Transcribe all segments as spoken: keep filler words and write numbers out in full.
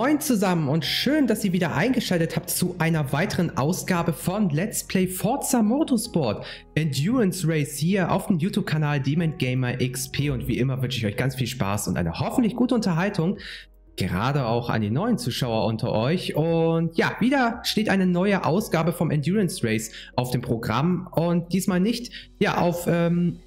Moin zusammen und schön, dass ihr wieder eingeschaltet habt zu einer weiteren Ausgabe von Let's Play Forza Motorsport Endurance Race hier auf dem YouTube-Kanal Demon Gamer X P, und wie immer wünsche ich euch ganz viel Spaß und eine hoffentlich gute Unterhaltung, gerade auch an die neuen Zuschauer unter euch. Und ja, wieder steht eine neue Ausgabe vom Endurance Race auf dem Programm, und diesmal nicht ja auf ähm,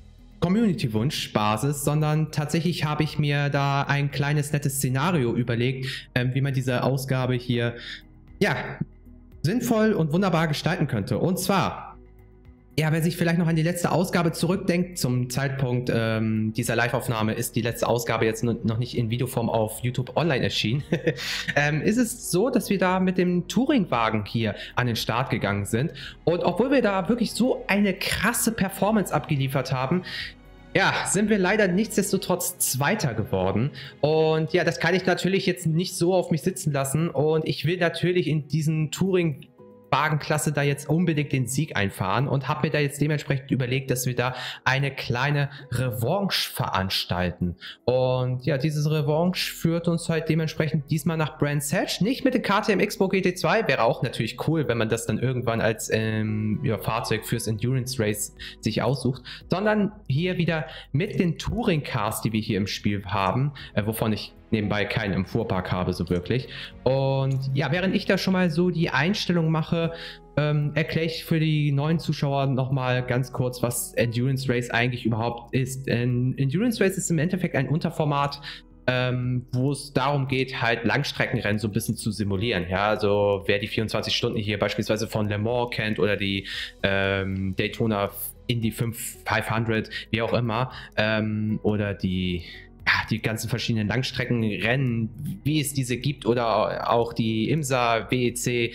Community-Wunsch-Basis, sondern tatsächlich habe ich mir da ein kleines nettes Szenario überlegt, ähm, wie man diese Ausgabe hier ja sinnvoll und wunderbar gestalten könnte. Und zwar, ja, wer sich vielleicht noch an die letzte Ausgabe zurückdenkt, zum Zeitpunkt ähm, dieser Live-Aufnahme ist die letzte Ausgabe jetzt noch nicht in Videoform auf YouTube online erschienen, ähm, ist es so, dass wir da mit dem Touringwagen hier an den Start gegangen sind. Und obwohl wir da wirklich so eine krasse Performance abgeliefert haben, ja, sind wir leider nichtsdestotrotz Zweiter geworden. Und ja, das kann ich natürlich jetzt nicht so auf mich sitzen lassen. Und ich will natürlich in diesen Touring Wagenklasse da jetzt unbedingt den Sieg einfahren und habe mir da jetzt dementsprechend überlegt, dass wir da eine kleine Revanche veranstalten. Und ja, diese Revanche führt uns halt dementsprechend diesmal nach Brands Hatch, nicht mit dem K T M X-Pro G T zwei, wäre auch natürlich cool, wenn man das dann irgendwann als ähm, ja, Fahrzeug fürs Endurance Race sich aussucht, sondern hier wieder mit den Touring Cars, die wir hier im Spiel haben, äh, wovon ich nebenbei keinen im Fuhrpark habe, so wirklich. Und ja, während ich da schon mal so die Einstellung mache, ähm, erkläre ich für die neuen Zuschauer nochmal ganz kurz, was Endurance Race eigentlich überhaupt ist. Denn Endurance Race ist im Endeffekt ein Unterformat, ähm, wo es darum geht, halt Langstreckenrennen so ein bisschen zu simulieren. Ja, also wer die vierundzwanzig Stunden hier beispielsweise von Le Mans kennt oder die ähm, Daytona Indy fünfhundert, wie auch immer, ähm, oder die Ja, die ganzen verschiedenen Langstreckenrennen, wie es diese gibt, oder auch die IMSA, W E C,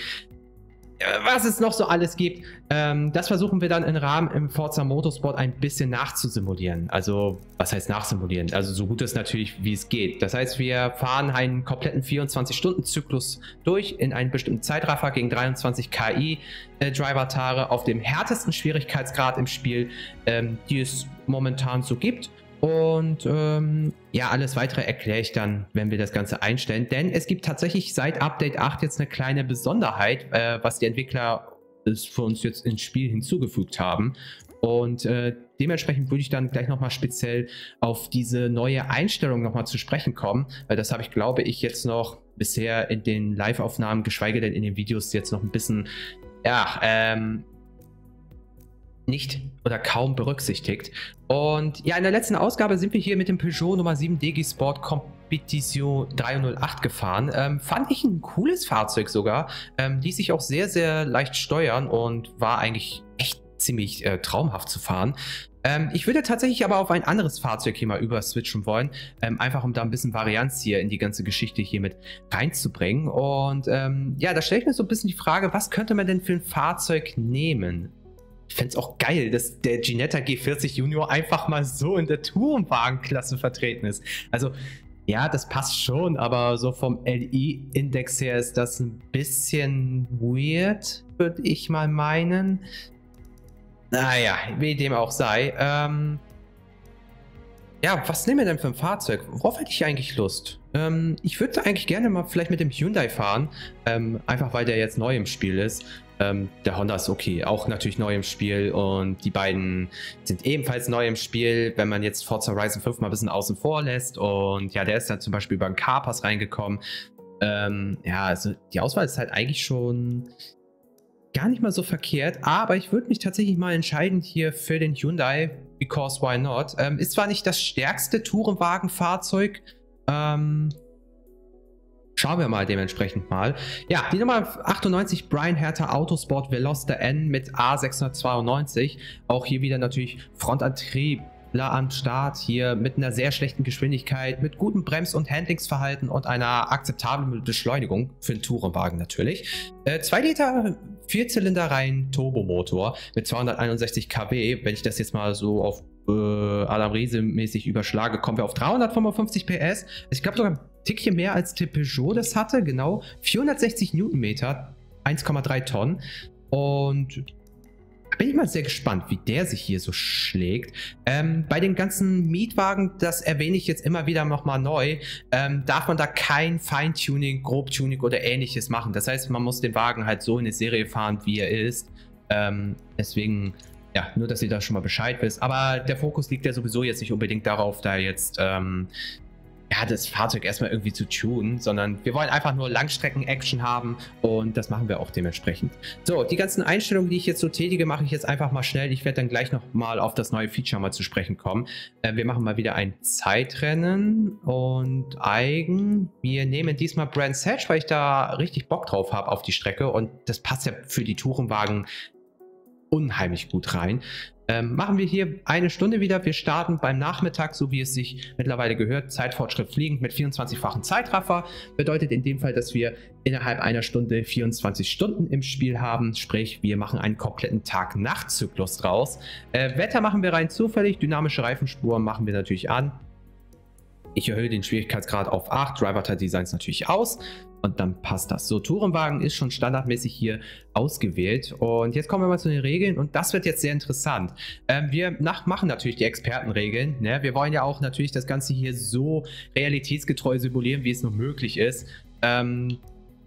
was es noch so alles gibt, ähm, das versuchen wir dann im Rahmen im Forza Motorsport ein bisschen nachzusimulieren. Also, was heißt nachsimulieren? Also so gut es natürlich, wie es geht. Das heißt, wir fahren einen kompletten vierundzwanzig-Stunden-Zyklus durch in einen bestimmten Zeitraffer gegen dreiundzwanzig K I-Driver-Tare auf dem härtesten Schwierigkeitsgrad im Spiel, ähm, die es momentan so gibt. Und ähm, ja, alles weitere erkläre ich dann, wenn wir das Ganze einstellen. Denn es gibt tatsächlich seit Update acht jetzt eine kleine Besonderheit, äh, was die Entwickler für uns jetzt ins Spiel hinzugefügt haben. Und äh, dementsprechend würde ich dann gleich nochmal speziell auf diese neue Einstellung nochmal zu sprechen kommen. Weil das habe ich, glaube ich, jetzt noch bisher in den Live-Aufnahmen, geschweige denn in den Videos, jetzt noch ein bisschen, ja, ähm, nicht oder kaum berücksichtigt. Und ja, in der letzten Ausgabe sind wir hier mit dem Peugeot Nummer sieben D G Sport Competition dreihundertacht gefahren. Ähm, fand ich ein cooles Fahrzeug sogar. Ähm, ließ sich auch sehr, sehr leicht steuern und war eigentlich echt ziemlich äh, traumhaft zu fahren. Ähm, ich würde tatsächlich aber auf ein anderes Fahrzeug hier mal überswitchen wollen, ähm, einfach um da ein bisschen Varianz hier in die ganze Geschichte hier mit reinzubringen. Und ähm, ja, da stelle ich mir so ein bisschen die Frage, was könnte man denn für ein Fahrzeug nehmen? Ich fände es auch geil, dass der Ginetta G vierzig Junior einfach mal so in der Tourenwagenklasse vertreten ist. Also, ja, das passt schon, aber so vom L I-Index her ist das ein bisschen weird, würde ich mal meinen. Naja, wie dem auch sei. Ähm, ja, was nehmen wir denn für ein Fahrzeug? Worauf hätte ich eigentlich Lust? Ähm, ich würde eigentlich gerne mal vielleicht mit dem Hyundai fahren, ähm, einfach weil der jetzt neu im Spiel ist. Ähm, der Honda ist okay, auch natürlich neu im Spiel, und die beiden sind ebenfalls neu im Spiel, wenn man jetzt Forza Horizon fünf mal ein bisschen außen vor lässt. Und ja, der ist dann zum Beispiel über den Carpass reingekommen. Ähm, ja, also die Auswahl ist halt eigentlich schon gar nicht mal so verkehrt, aber ich würde mich tatsächlich mal entscheiden hier für den Hyundai, because why not? Ähm, ist zwar nicht das stärkste Tourenwagenfahrzeug, ähm, schauen wir mal dementsprechend mal. Ja, die Nummer achtundneunzig, Bryan Herta Autosport Veloster N mit A sechshundertzweiundneunzig. Auch hier wieder natürlich Frontantriebler am Start, hier mit einer sehr schlechten Geschwindigkeit, mit gutem Brems- und Handlingsverhalten und einer akzeptablen Beschleunigung für einen Tourenwagen natürlich. Äh, zwei Liter Vierzylinder-Reihen Turbomotor mit zweihunderteinundsechzig Kilowatt. Wenn ich das jetzt mal so auf äh, Adam Riese mäßig überschlage, kommen wir auf dreihundertfünfundfünfzig P S. Ich glaube sogar ein Tickchen mehr als der Peugeot das hatte, genau. vierhundertsechzig Newtonmeter, eins Komma drei Tonnen. Und bin ich mal sehr gespannt, wie der sich hier so schlägt. Ähm, bei den ganzen Mietwagen, das erwähne ich jetzt immer wieder nochmal neu, ähm, darf man da kein Feintuning, Grobtuning oder ähnliches machen. Das heißt, man muss den Wagen halt so in eine Serie fahren, wie er ist. Ähm, deswegen, ja, nur, dass ihr da schon mal Bescheid wisst. Aber der Fokus liegt ja sowieso jetzt nicht unbedingt darauf, da jetzt ähm, ja, das Fahrzeug erstmal irgendwie zu tunen, sondern wir wollen einfach nur Langstrecken-Action haben und das machen wir auch dementsprechend. So, die ganzen Einstellungen, die ich jetzt so tätige, mache ich jetzt einfach mal schnell. Ich werde dann gleich nochmal auf das neue Feature mal zu sprechen kommen. Äh, wir machen mal wieder ein Zeitrennen und eigen. Wir nehmen diesmal Brands Hatch, weil ich da richtig Bock drauf habe auf die Strecke und das passt ja für die Tourenwagen unheimlich gut rein. Ähm, machen wir hier eine Stunde wieder. Wir starten beim Nachmittag, so wie es sich mittlerweile gehört. Zeitfortschritt fliegend mit vierundzwanzig-fachen Zeitraffer. Bedeutet in dem Fall, dass wir innerhalb einer Stunde vierundzwanzig Stunden im Spiel haben. Sprich, wir machen einen kompletten Tag-Nacht-Zyklus draus. Äh, Wetter machen wir rein zufällig. Dynamische Reifenspuren machen wir natürlich an. Ich erhöhe den Schwierigkeitsgrad auf acht. Driver-Designs natürlich aus. Und dann passt das. So, Tourenwagen ist schon standardmäßig hier ausgewählt. Und jetzt kommen wir mal zu den Regeln. Und das wird jetzt sehr interessant. Ähm, wir nach machen natürlich die Expertenregeln. Ne? Wir wollen ja auch natürlich das Ganze hier so realitätsgetreu simulieren, wie es nur möglich ist. Ähm,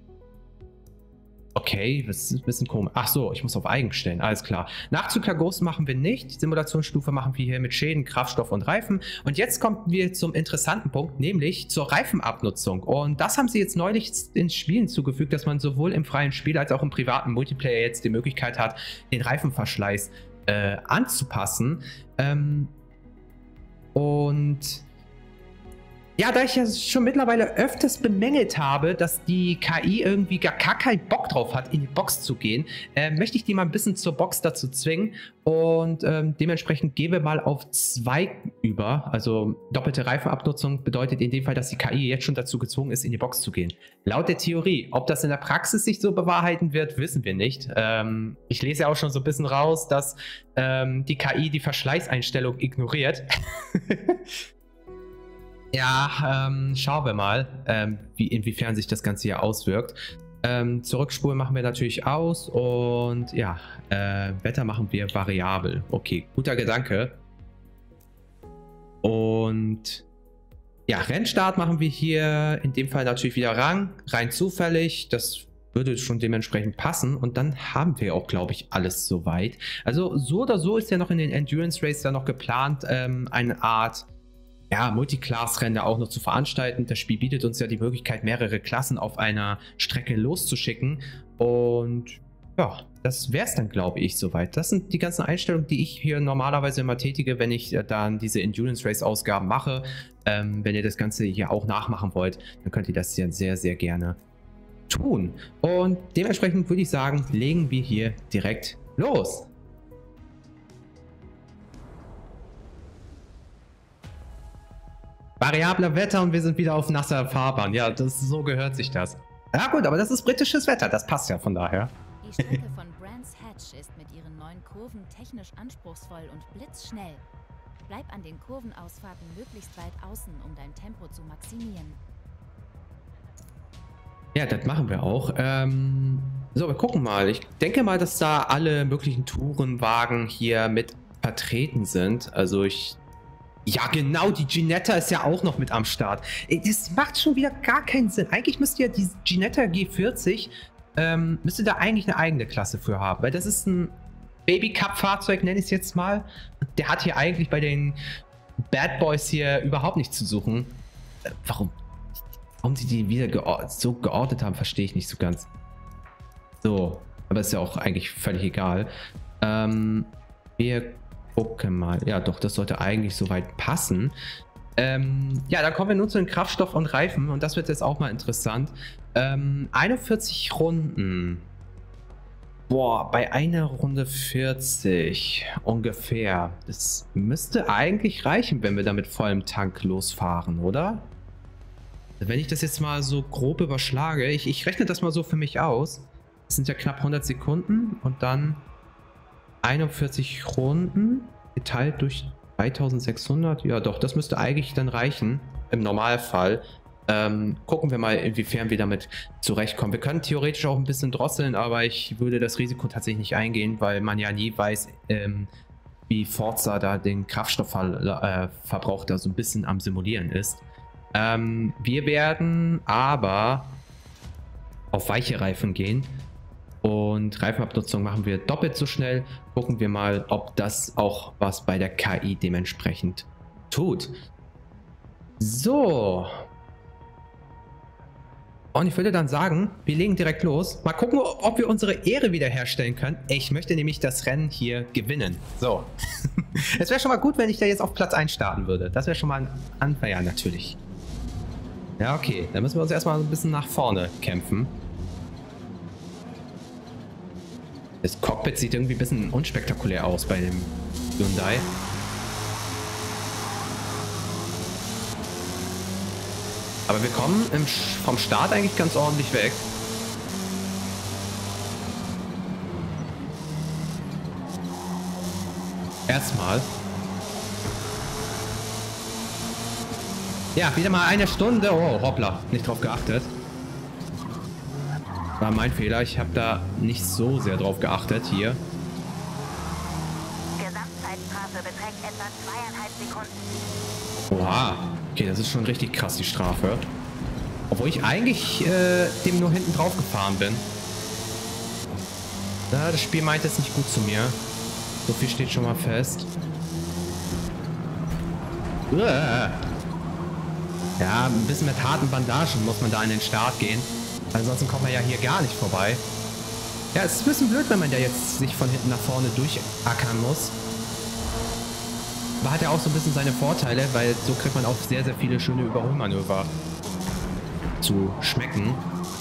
Okay, das ist ein bisschen komisch. Ach so, ich muss auf eigen stellen, alles klar. Nachzügler Ghost machen wir nicht. Die Simulationsstufe machen wir hier mit Schäden, Kraftstoff und Reifen. Und jetzt kommen wir zum interessanten Punkt, nämlich zur Reifenabnutzung. Und das haben sie jetzt neulich ins Spiel hinzugefügt, dass man sowohl im freien Spiel als auch im privaten Multiplayer jetzt die Möglichkeit hat, den Reifenverschleiß äh, anzupassen. Ähm, und... Ja, da ich ja schon mittlerweile öfters bemängelt habe, dass die K I irgendwie gar, gar keinen Bock drauf hat, in die Box zu gehen, äh, möchte ich die mal ein bisschen zur Box dazu zwingen und ähm, dementsprechend gehen wir mal auf zwei über. Also doppelte Reifenabnutzung bedeutet in dem Fall, dass die K I jetzt schon dazu gezwungen ist, in die Box zu gehen. Laut der Theorie, ob das in der Praxis sich so bewahrheiten wird, wissen wir nicht. Ähm, ich lese ja auch schon so ein bisschen raus, dass ähm, die K I die Verschleißeinstellung ignoriert. Ja, ähm, schauen wir mal, ähm, wie, inwiefern sich das Ganze hier auswirkt. Ähm, Zurückspulen machen wir natürlich aus und ja, äh, Wetter machen wir variabel. Okay, guter Gedanke. Und ja, Rennstart machen wir hier in dem Fall natürlich wieder Rang, rein zufällig. Das würde schon dementsprechend passen und dann haben wir auch, glaube ich, alles soweit. Also so oder so ist ja noch in den Endurance Race da noch geplant, ähm, eine Art... ja, Multiclass-Rennen auch noch zu veranstalten. Das Spiel bietet uns ja die Möglichkeit, mehrere Klassen auf einer Strecke loszuschicken. Und ja, das wäre es dann, glaube ich, soweit. Das sind die ganzen Einstellungen, die ich hier normalerweise immer tätige, wenn ich dann diese Endurance-Race-Ausgaben mache. Ähm, wenn ihr das Ganze hier auch nachmachen wollt, dann könnt ihr das ja sehr, sehr gerne tun. Und dementsprechend würde ich sagen, legen wir hier direkt los. Variabler Wetter und wir sind wieder auf nasser Fahrbahn. Ja, das, so gehört sich das. Ja gut, aber das ist britisches Wetter, das passt ja von daher. Die Strecke von Brands Hatch ist mit ihren neuen Kurven technisch anspruchsvoll und blitzschnell. Bleib an den Kurvenausfahrten möglichst weit außen, um dein Tempo zu maximieren. Ja, das machen wir auch. Ähm, so, wir gucken mal. Ich denke mal, dass da alle möglichen Tourenwagen hier mit vertreten sind. Also ich... Ja, genau, die Ginetta ist ja auch noch mit am Start. Das macht schon wieder gar keinen Sinn. Eigentlich müsste ja die Ginetta G vierzig, ähm, müsste da eigentlich eine eigene Klasse für haben. Weil das ist ein Baby-Cup-Fahrzeug, nenne ich es jetzt mal. Der hat hier eigentlich bei den Bad Boys hier überhaupt nichts zu suchen. Äh, warum? Warum sie die wieder geord so geordnet haben, verstehe ich nicht so ganz. So, aber ist ja auch eigentlich völlig egal. Ähm, wir gucken mal. Ja, doch, das sollte eigentlich soweit passen. Ähm, ja, dann kommen wir nun zu den Kraftstoff und Reifen und das wird jetzt auch mal interessant. Ähm, einundvierzig Runden. Boah, bei einer Runde vierzig ungefähr. Das müsste eigentlich reichen, wenn wir da mit vollem Tank losfahren, oder? Wenn ich das jetzt mal so grob überschlage, ich, ich rechne das mal so für mich aus. Das sind ja knapp hundert Sekunden und dann einundvierzig Runden geteilt durch dreitausendsechshundert. Ja doch, das müsste eigentlich dann reichen im Normalfall. Ähm, gucken wir mal, inwiefern wir damit zurechtkommen. Wir können theoretisch auch ein bisschen drosseln, aber ich würde das Risiko tatsächlich nicht eingehen, weil man ja nie weiß, ähm, wie Forza da den Kraftstoffverbrauch äh, da so ein bisschen am Simulieren ist. Ähm, wir werden aber auf weiche Reifen gehen und Reifenabnutzung machen wir doppelt so schnell. Gucken wir mal, ob das auch was bei der K I dementsprechend tut. So. Und ich würde dann sagen, wir legen direkt los. Mal gucken, ob wir unsere Ehre wiederherstellen können. Ich möchte nämlich das Rennen hier gewinnen. So. Es wäre schon mal gut, wenn ich da jetzt auf Platz eins starten würde. Das wäre schon mal ein Anfang, ja, natürlich. Ja, okay. Dann müssen wir uns erstmal ein bisschen nach vorne kämpfen. Das Cockpit sieht irgendwie ein bisschen unspektakulär aus bei dem Hyundai. Aber wir kommen im, vom Start eigentlich ganz ordentlich weg. Erstmal. Ja, wieder mal eine Stunde. Oh, hoppla. Nicht drauf geachtet. War mein Fehler. Ich habe da nicht so sehr drauf geachtet hier. Gesamtzeitstrafe beträgt etwa zweieinhalb Sekunden. Oha. Okay, das ist schon richtig krass, die Strafe. Obwohl ich eigentlich äh, dem nur hinten drauf gefahren bin. Na, das Spiel meint jetzt nicht gut zu mir. So viel steht schon mal fest. Uah. Ja, ein bisschen mit harten Bandagen muss man da in den Start gehen. Ansonsten kommt man ja hier gar nicht vorbei. Ja, es ist ein bisschen blöd, wenn man da jetzt sich von hinten nach vorne durchackern muss. Aber hat ja auch so ein bisschen seine Vorteile, weil so kriegt man auch sehr, sehr viele schöne Überholmanöver zu schmecken.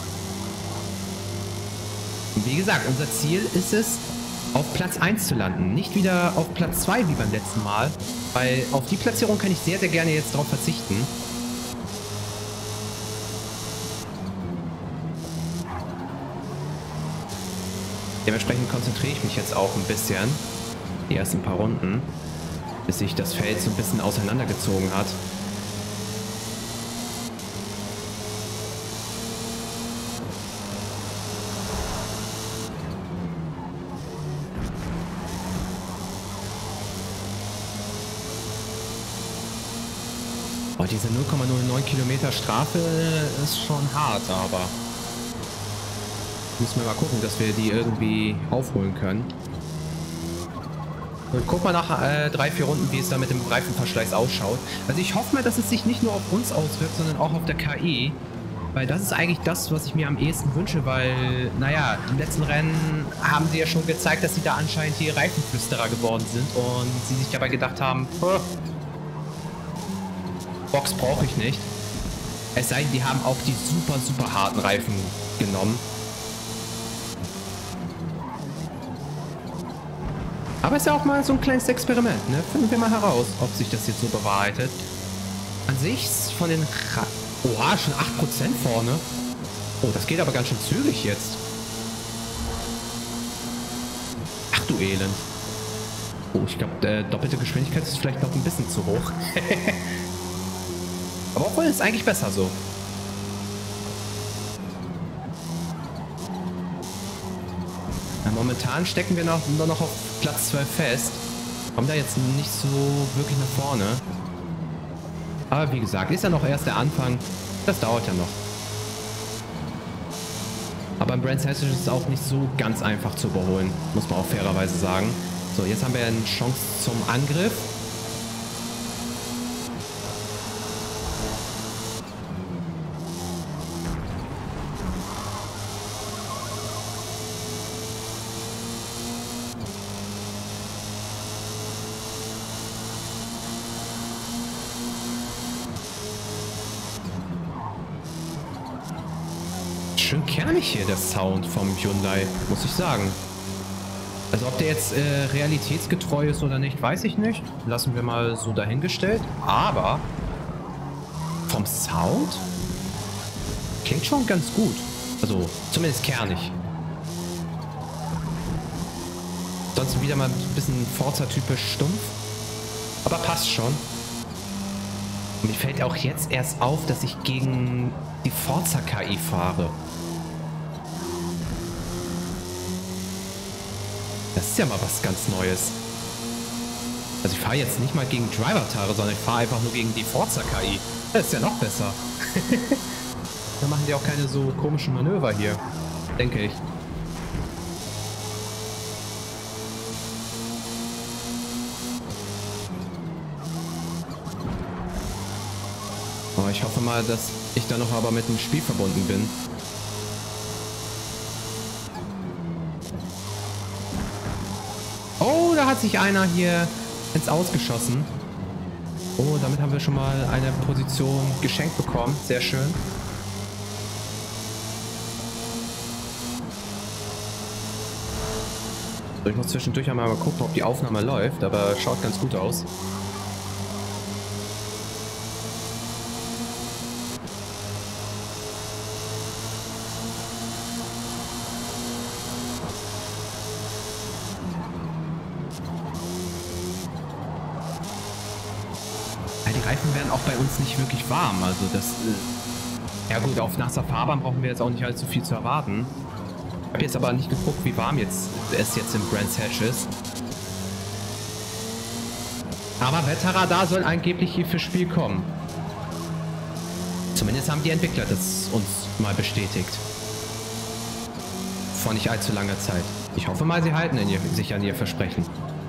Und wie gesagt, unser Ziel ist es, auf Platz eins zu landen. Nicht wieder auf Platz zwei wie beim letzten Mal, weil auf die Platzierung kann ich sehr, sehr gerne jetzt drauf verzichten. Dementsprechend konzentriere ich mich jetzt auch ein bisschen, die ersten paar Runden, bis sich das Feld so ein bisschen auseinandergezogen hat. Oh, diese null Komma null neun Kilometer Strafe ist schon hart, aber müssen wir mal gucken, dass wir die irgendwie aufholen können. Und guck mal nach äh, drei, vier Runden, wie es da mit dem Reifenverschleiß ausschaut. Also ich hoffe mal, dass es sich nicht nur auf uns auswirkt, sondern auch auf der K I. Weil das ist eigentlich das, was ich mir am ehesten wünsche, weil, naja, im letzten Rennen haben sie ja schon gezeigt, dass sie da anscheinend hier Reifenflüsterer geworden sind und sie sich dabei gedacht haben, oh, Box brauche ich nicht. Es sei denn, die haben auch die super, super harten Reifen genommen. Aber es ist ja auch mal so ein kleines Experiment, ne? Finden wir mal heraus, ob sich das jetzt so bewahrheitet. An sich von den... Ra Oha, schon acht Prozent vorne. Oh, das geht aber ganz schön zügig jetzt. Ach du Elend. Oh, ich glaube, äh, doppelte Geschwindigkeit ist vielleicht noch ein bisschen zu hoch. Aber obwohl ist eigentlich besser so. Ja, momentan stecken wir noch, nur noch auf Platz zwölf fest. Kommen da jetzt nicht so wirklich nach vorne. Aber wie gesagt, ist ja noch erst der Anfang. Das dauert ja noch. Aber im Brands Hatch ist es auch nicht so ganz einfach zu überholen. Muss man auch fairerweise sagen. So, jetzt haben wir eine Chance zum Angriff. Schön kernig hier der Sound vom Hyundai, muss ich sagen. Also ob der jetzt äh, realitätsgetreu ist oder nicht, weiß ich nicht. Lassen wir mal so dahingestellt. Aber vom Sound klingt schon ganz gut. Also zumindest kernig. Sonst wieder mal ein bisschen Forza-typisch stumpf. Aber passt schon. Mir fällt auch jetzt erst auf, dass ich gegen die Forza K I fahre. Das ist ja mal was ganz Neues. Also ich fahre jetzt nicht mal gegen Driver-Tare, sondern ich fahre einfach nur gegen die Forza K I. Das ist ja noch besser. Da machen die auch keine so komischen Manöver hier, denke ich. Oh, ich hoffe mal, dass ich da noch aber mit dem Spiel verbunden bin. Oh, da hat sich einer hier ins Aus geschossen. Oh, damit haben wir schon mal eine Position geschenkt bekommen. Sehr schön. So, ich muss zwischendurch einmal mal gucken, ob die Aufnahme läuft, aber schaut ganz gut aus. Die Reifen werden auch bei uns nicht wirklich warm, also das... Äh, ja gut, auf nasser Fahrbahn brauchen wir jetzt auch nicht allzu viel zu erwarten. Ich habe jetzt aber nicht geguckt, wie warm jetzt es jetzt im Brands Hatch ist. Aber Wetterradar soll angeblich hier fürs Spiel kommen. Zumindest haben die Entwickler das uns mal bestätigt. Vor nicht allzu langer Zeit. Ich hoffe mal, sie halten in ihr, sich an ihr Versprechen.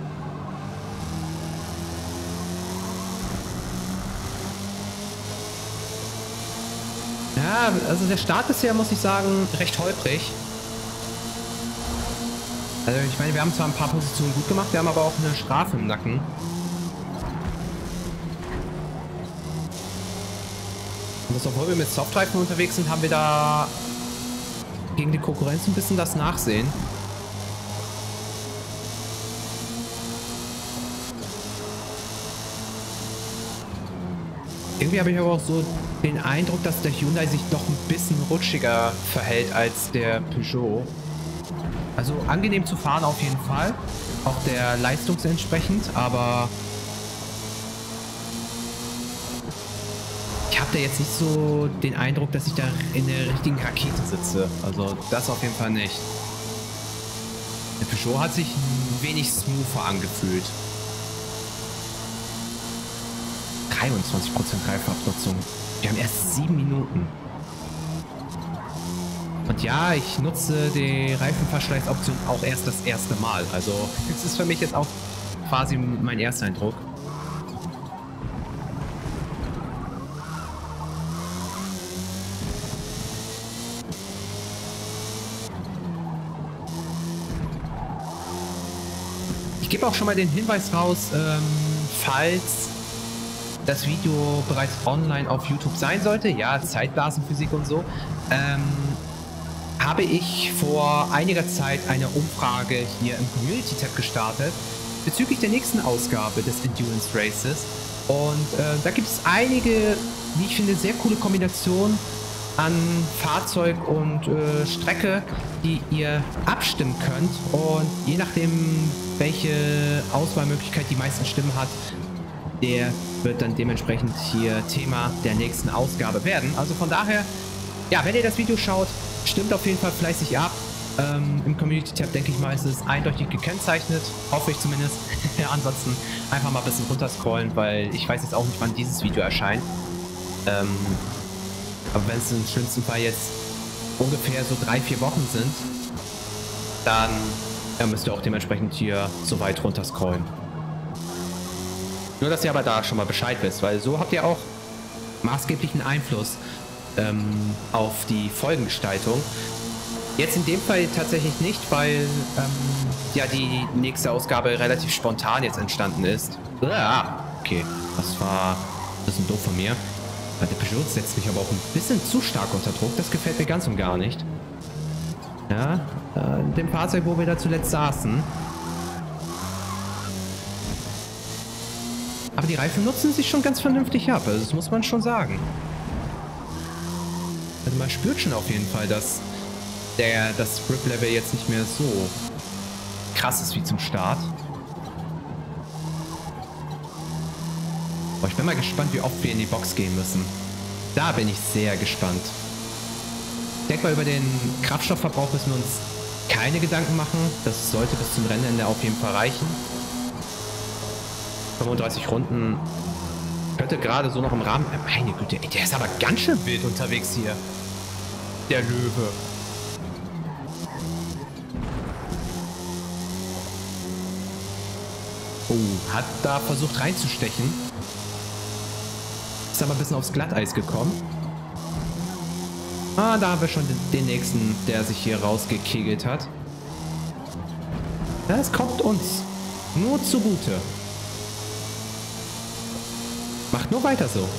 Ja, also der Start bisher, muss ich sagen, recht holprig. Also ich meine, wir haben zwar ein paar Positionen gut gemacht, wir haben aber auch eine Strafe im Nacken. Und das, obwohl wir mit Softreifen unterwegs sind, haben wir da gegen die Konkurrenz ein bisschen das Nachsehen. Irgendwie habe ich aber auch so den Eindruck, dass der Hyundai sich doch ein bisschen rutschiger verhält als der Peugeot. Also angenehm zu fahren auf jeden Fall. Auch der Leistung entsprechend, aber ich habe da jetzt nicht so den Eindruck, dass ich da in der richtigen Rakete sitze. Also das auf jeden Fall nicht. Der Peugeot hat sich ein wenig smoother angefühlt. dreiundzwanzig Prozent Reifenabnutzung. Wir haben erst sieben Minuten. Und ja, ich nutze die Reifenverschleißoption auch erst das erste Mal. Also, das ist für mich jetzt auch quasi mein Ersteindruck. Ich gebe auch schon mal den Hinweis raus, ähm, falls das Video bereits online auf YouTube sein sollte, ja, Zeitblasenphysik und so, ähm, habe ich vor einiger Zeit eine Umfrage hier im Community-Tab gestartet bezüglich der nächsten Ausgabe des Endurance Races. Und äh, da gibt es einige, wie ich finde, sehr coole Kombinationen an Fahrzeug und äh, Strecke, die ihr abstimmen könnt. Und je nachdem, welche Auswahlmöglichkeit die meisten Stimmen hat, der wird dann dementsprechend hier Thema der nächsten Ausgabe werden. Also von daher, ja, wenn ihr das Video schaut, stimmt auf jeden Fall fleißig ab. Ähm, Im Community-Tab, denke ich mal, ist es eindeutig gekennzeichnet. Hoffe ich zumindest. Ansonsten einfach mal ein bisschen runterscrollen, weil ich weiß jetzt auch nicht, wann dieses Video erscheint. Ähm, aber wenn es im schlimmsten Fall jetzt ungefähr so drei, vier Wochen sind, dann ja, müsst ihr auch dementsprechend hier so weit runterscrollen. Nur, dass ihr aber da schon mal Bescheid wisst, weil so habt ihr auch maßgeblichen Einfluss ähm, auf die Folgengestaltung. Jetzt in dem Fall tatsächlich nicht, weil ähm, ja die nächste Ausgabe relativ spontan jetzt entstanden ist. Ah, okay, das war ein bisschen doof von mir. Der Peugeot setzt mich aber auch ein bisschen zu stark unter Druck. Das gefällt mir ganz und gar nicht. Ja, äh, in dem Fahrzeug, wo wir da zuletzt saßen. Aber die Reifen nutzen sich schon ganz vernünftig ab. Also das muss man schon sagen. Also man spürt schon auf jeden Fall, dass der, das Grip-Level jetzt nicht mehr so krass ist wie zum Start. Boah, ich bin mal gespannt, wie oft wir in die Box gehen müssen. Da bin ich sehr gespannt. Ich denke mal, über den Kraftstoffverbrauch müssen wir uns keine Gedanken machen. Das sollte bis zum Rennende auf jeden Fall reichen. fünfunddreißig Runden könnte gerade so noch im Rahmen... Meine Güte, ey, der ist aber ganz schön wild unterwegs hier. Der Löwe. Oh, hat da versucht reinzustechen. Ist aber ein bisschen aufs Glatteis gekommen. Ah, da haben wir schon den, den nächsten, der sich hier rausgekegelt hat. Das kommt uns nur zugute. Macht nur weiter so.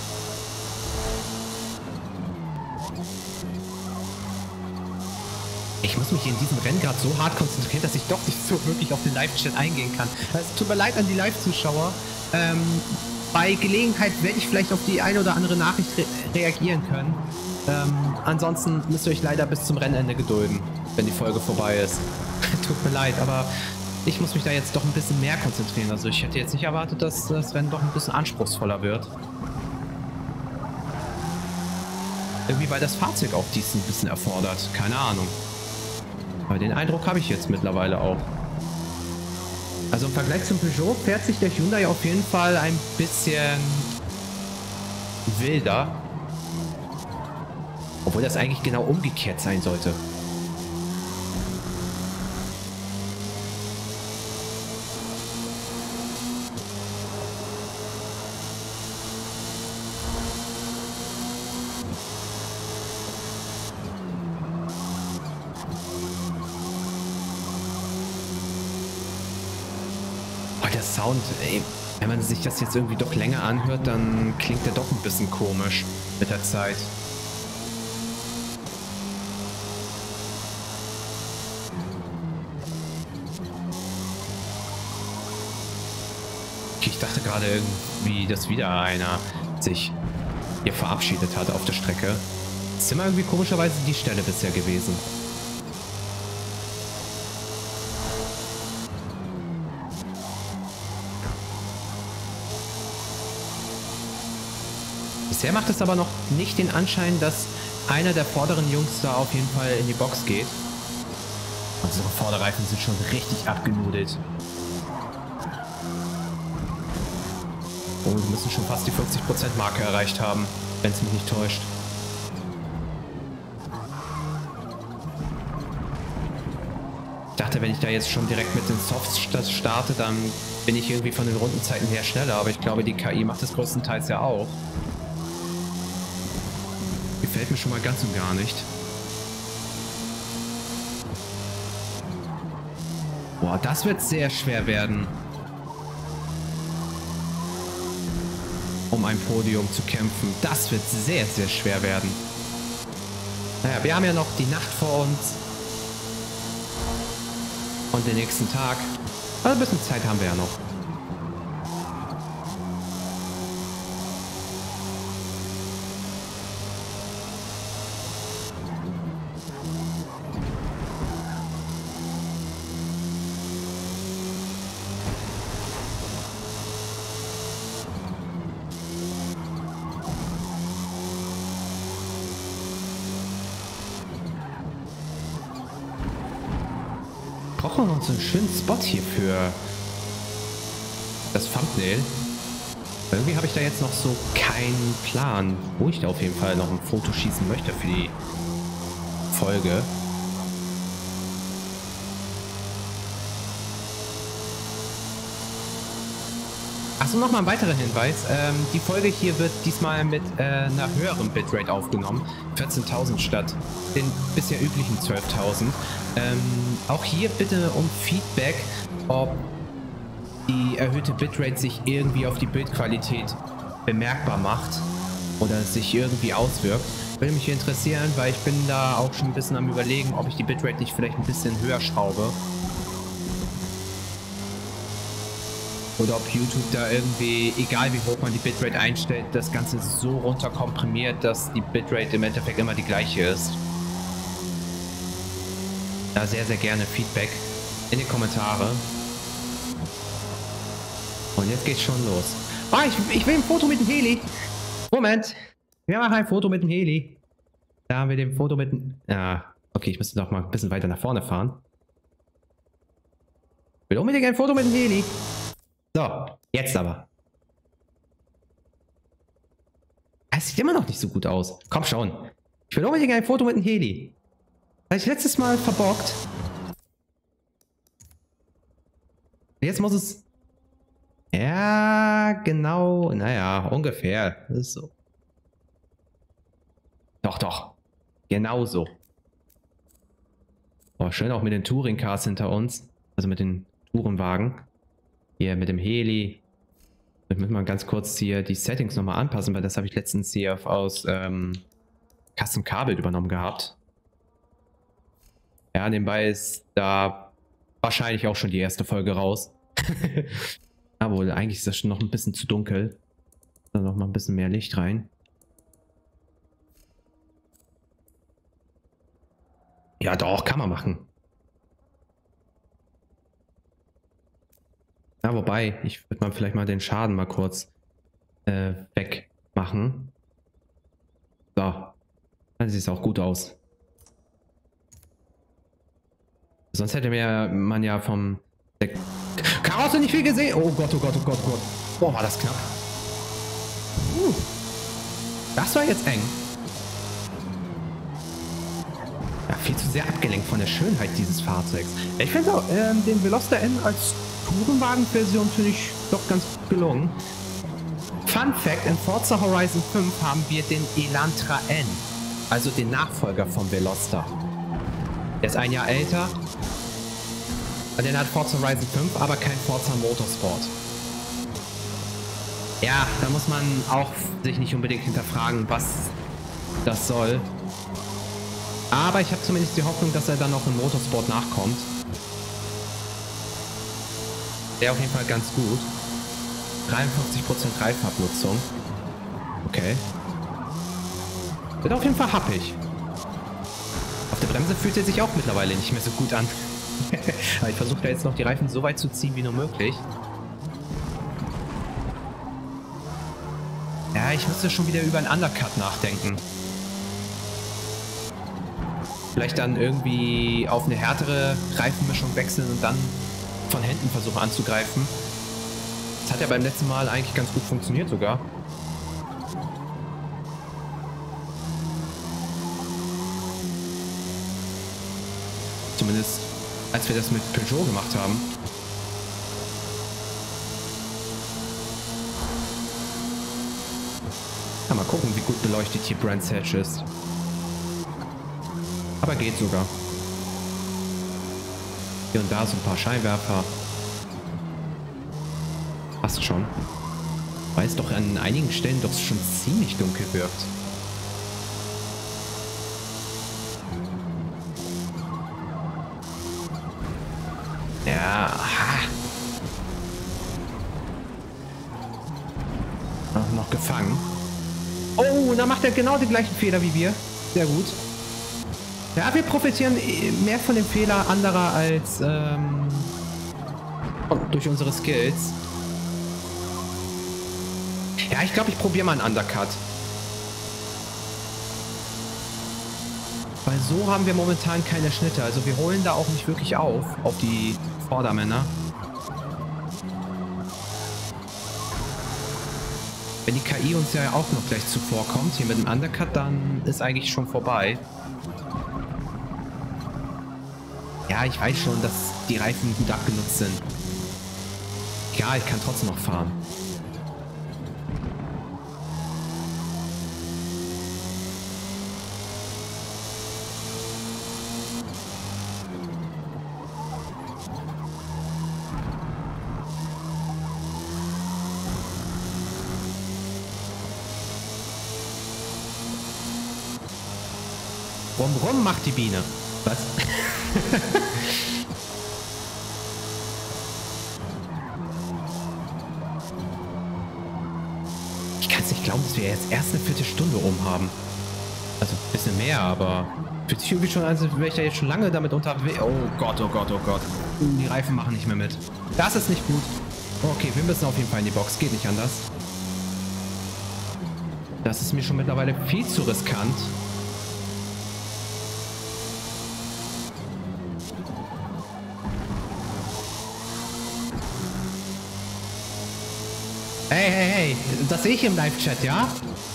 Ich muss mich in diesem Rennen gerade so hart konzentrieren, dass ich doch nicht so wirklich auf den Live-Chat eingehen kann. Es tut mir leid an die Live-Zuschauer. Ähm, bei Gelegenheit werde ich vielleicht auf die eine oder andere Nachricht re reagieren können. Ähm, ansonsten müsst ihr euch leider bis zum Rennende gedulden, wenn die Folge vorbei ist. Tut mir leid, aber ich muss mich da jetzt doch ein bisschen mehr konzentrieren. Also ich hätte jetzt nicht erwartet, dass das Rennen doch ein bisschen anspruchsvoller wird. Irgendwie, weil das Fahrzeug auch dies ein bisschen erfordert. Keine Ahnung. Aber den Eindruck habe ich jetzt mittlerweile auch. Also im Vergleich zum Peugeot fährt sich der Hyundai auf jeden Fall ein bisschen wilder. Obwohl das eigentlich genau umgekehrt sein sollte. Der Sound, ey, wenn man sich das jetzt irgendwie doch länger anhört, dann klingt der doch ein bisschen komisch mit der Zeit. Okay, ich dachte gerade irgendwie, dass wieder einer sich hier verabschiedet hat auf der Strecke. Das ist immer irgendwie komischerweise die Stelle bisher gewesen. Bisher macht es aber noch nicht den Anschein, dass einer der vorderen Jungs da auf jeden Fall in die Box geht. Unsere Vorderreifen sind schon richtig abgenudelt. Oh, wir müssen schon fast die vierzig Prozent Marke erreicht haben, wenn es mich nicht täuscht. Ich dachte, wenn ich da jetzt schon direkt mit den Softs starte, dann bin ich irgendwie von den Rundenzeiten her schneller. Aber ich glaube, die K I macht das größtenteils ja auch. Gefällt mir schon mal ganz und gar nicht. Boah, das wird sehr schwer werden, um ein Podium zu kämpfen. Das wird sehr, sehr schwer werden. Naja, wir haben ja noch die Nacht vor uns. Und den nächsten Tag. Also ein bisschen Zeit haben wir ja noch. Brauchen wir noch so einen schönen Spot hier für das Thumbnail. Irgendwie habe ich da jetzt noch so keinen Plan, wo ich da auf jeden Fall noch ein Foto schießen möchte für die Folge. Achso, nochmal ein weiterer Hinweis. Ähm, die Folge hier wird diesmal mit äh, einer höheren Bitrate aufgenommen. vierzehntausend statt den bisher üblichen zwölftausend. Ähm, auch hier bitte um Feedback, ob die erhöhte Bitrate sich irgendwie auf die Bildqualität bemerkbar macht oder sich irgendwie auswirkt. Würde mich interessieren, weil ich bin da auch schon ein bisschen am Überlegen, ob ich die Bitrate nicht vielleicht ein bisschen höher schraube. Oder ob YouTube da irgendwie, egal wie hoch man die Bitrate einstellt, das Ganze so runter komprimiert, dass die Bitrate im Endeffekt immer die gleiche ist. Da sehr, sehr gerne Feedback in die Kommentare. Und jetzt geht's schon los. Ah, ich, ich will ein Foto mit dem Heli. Moment. Wir machen ein Foto mit dem Heli. Da haben wir den Foto mit dem... Ja, okay, ich müsste noch mal ein bisschen weiter nach vorne fahren. Ich will unbedingt ein Foto mit dem Heli. So, jetzt aber. Es sieht immer noch nicht so gut aus. Komm schon. Ich will unbedingt ein Foto mit dem Heli. Habe ich letztes Mal verbockt. Jetzt muss es... Ja, genau. Naja, ungefähr. Das ist so. Doch, doch. Genau so. Oh, schön auch mit den Touring-Cars hinter uns. Also mit den Tourenwagen. Hier mit dem Heli. Ich muss mal ganz kurz hier die Settings nochmal anpassen, weil das habe ich letztens hier aus ähm, Custom Car-Bild übernommen gehabt. Ja, nebenbei ist da wahrscheinlich auch schon die erste Folge raus. Aber eigentlich ist das schon noch ein bisschen zu dunkel. Da noch mal ein bisschen mehr Licht rein. Ja, doch, kann man machen. Ja, wobei, ich würde mal vielleicht mal den Schaden mal kurz äh, wegmachen. So. Dann sieht es auch gut aus. Sonst hätte mir man ja vom Karosse nicht viel gesehen. Oh Gott, oh Gott, oh Gott, oh Gott. Boah, war das knapp. Uh, das war jetzt eng. Ja, viel zu sehr abgelenkt von der Schönheit dieses Fahrzeugs. Ich finde auch ähm, den Veloster N als Tourenwagen-Version finde ich doch ganz gut gelungen. Fun Fact, in Forza Horizon fünf haben wir den Elantra N. Also den Nachfolger vom Veloster. Der ist ein Jahr älter. Den hat Forza Horizon fünf, aber kein Forza Motorsport. Ja, da muss man auch sich nicht unbedingt hinterfragen, was das soll. Aber ich habe zumindest die Hoffnung, dass er dann noch im Motorsport nachkommt. Der auf jeden Fall ganz gut. dreiundfünfzig Prozent Reifenabnutzung. Okay. Wird auf jeden Fall happig. Auf der Bremse fühlt er sich auch mittlerweile nicht mehr so gut an. Aber ich versuche da jetzt noch die Reifen so weit zu ziehen wie nur möglich. Ja, ich müsste schon wieder über einen Undercut nachdenken. Vielleicht dann irgendwie auf eine härtere Reifenmischung wechseln und dann von hinten versuchen anzugreifen. Das hat ja beim letzten Mal eigentlich ganz gut funktioniert sogar. Zumindest als wir das mit Peugeot gemacht haben. Ja, mal gucken, wie gut beleuchtet hier Brands Hatch ist. Aber geht sogar. Hier und da so ein paar Scheinwerfer. Passt schon. Weil es doch an einigen Stellen doch schon ziemlich dunkel wirkt. Ja. Noch, noch gefangen. Oh, da macht er genau den gleichen Fehler wie wir. Sehr gut. Ja, wir profitieren mehr von dem Fehler anderer als ähm, durch unsere Skills. Ja, ich glaube, ich probiere mal einen Undercut. Weil so haben wir momentan keine Schnitte. Also wir holen da auch nicht wirklich auf, auf die Vordermänner. Wenn die K I uns ja auch noch gleich zuvorkommt, hier mit dem Undercut, dann ist eigentlich schon vorbei. Ja, ich weiß schon, dass die Reifen gut abgenutzt sind. Ja, ich kann trotzdem noch fahren. Rum rum macht die Biene. Was? Ich kann es nicht glauben, dass wir jetzt erst eine Viertelstunde rum haben. Also ein bisschen mehr, aber fühlt sich irgendwie schon an, als wäre ich da jetzt schon lange damit unterwegs. Oh Gott, oh Gott, oh Gott. Die Reifen machen nicht mehr mit. Das ist nicht gut. Okay, wir müssen auf jeden Fall in die Box. Geht nicht anders. Das ist mir schon mittlerweile viel zu riskant. Hey, hey, hey, das sehe ich im Live-Chat, ja?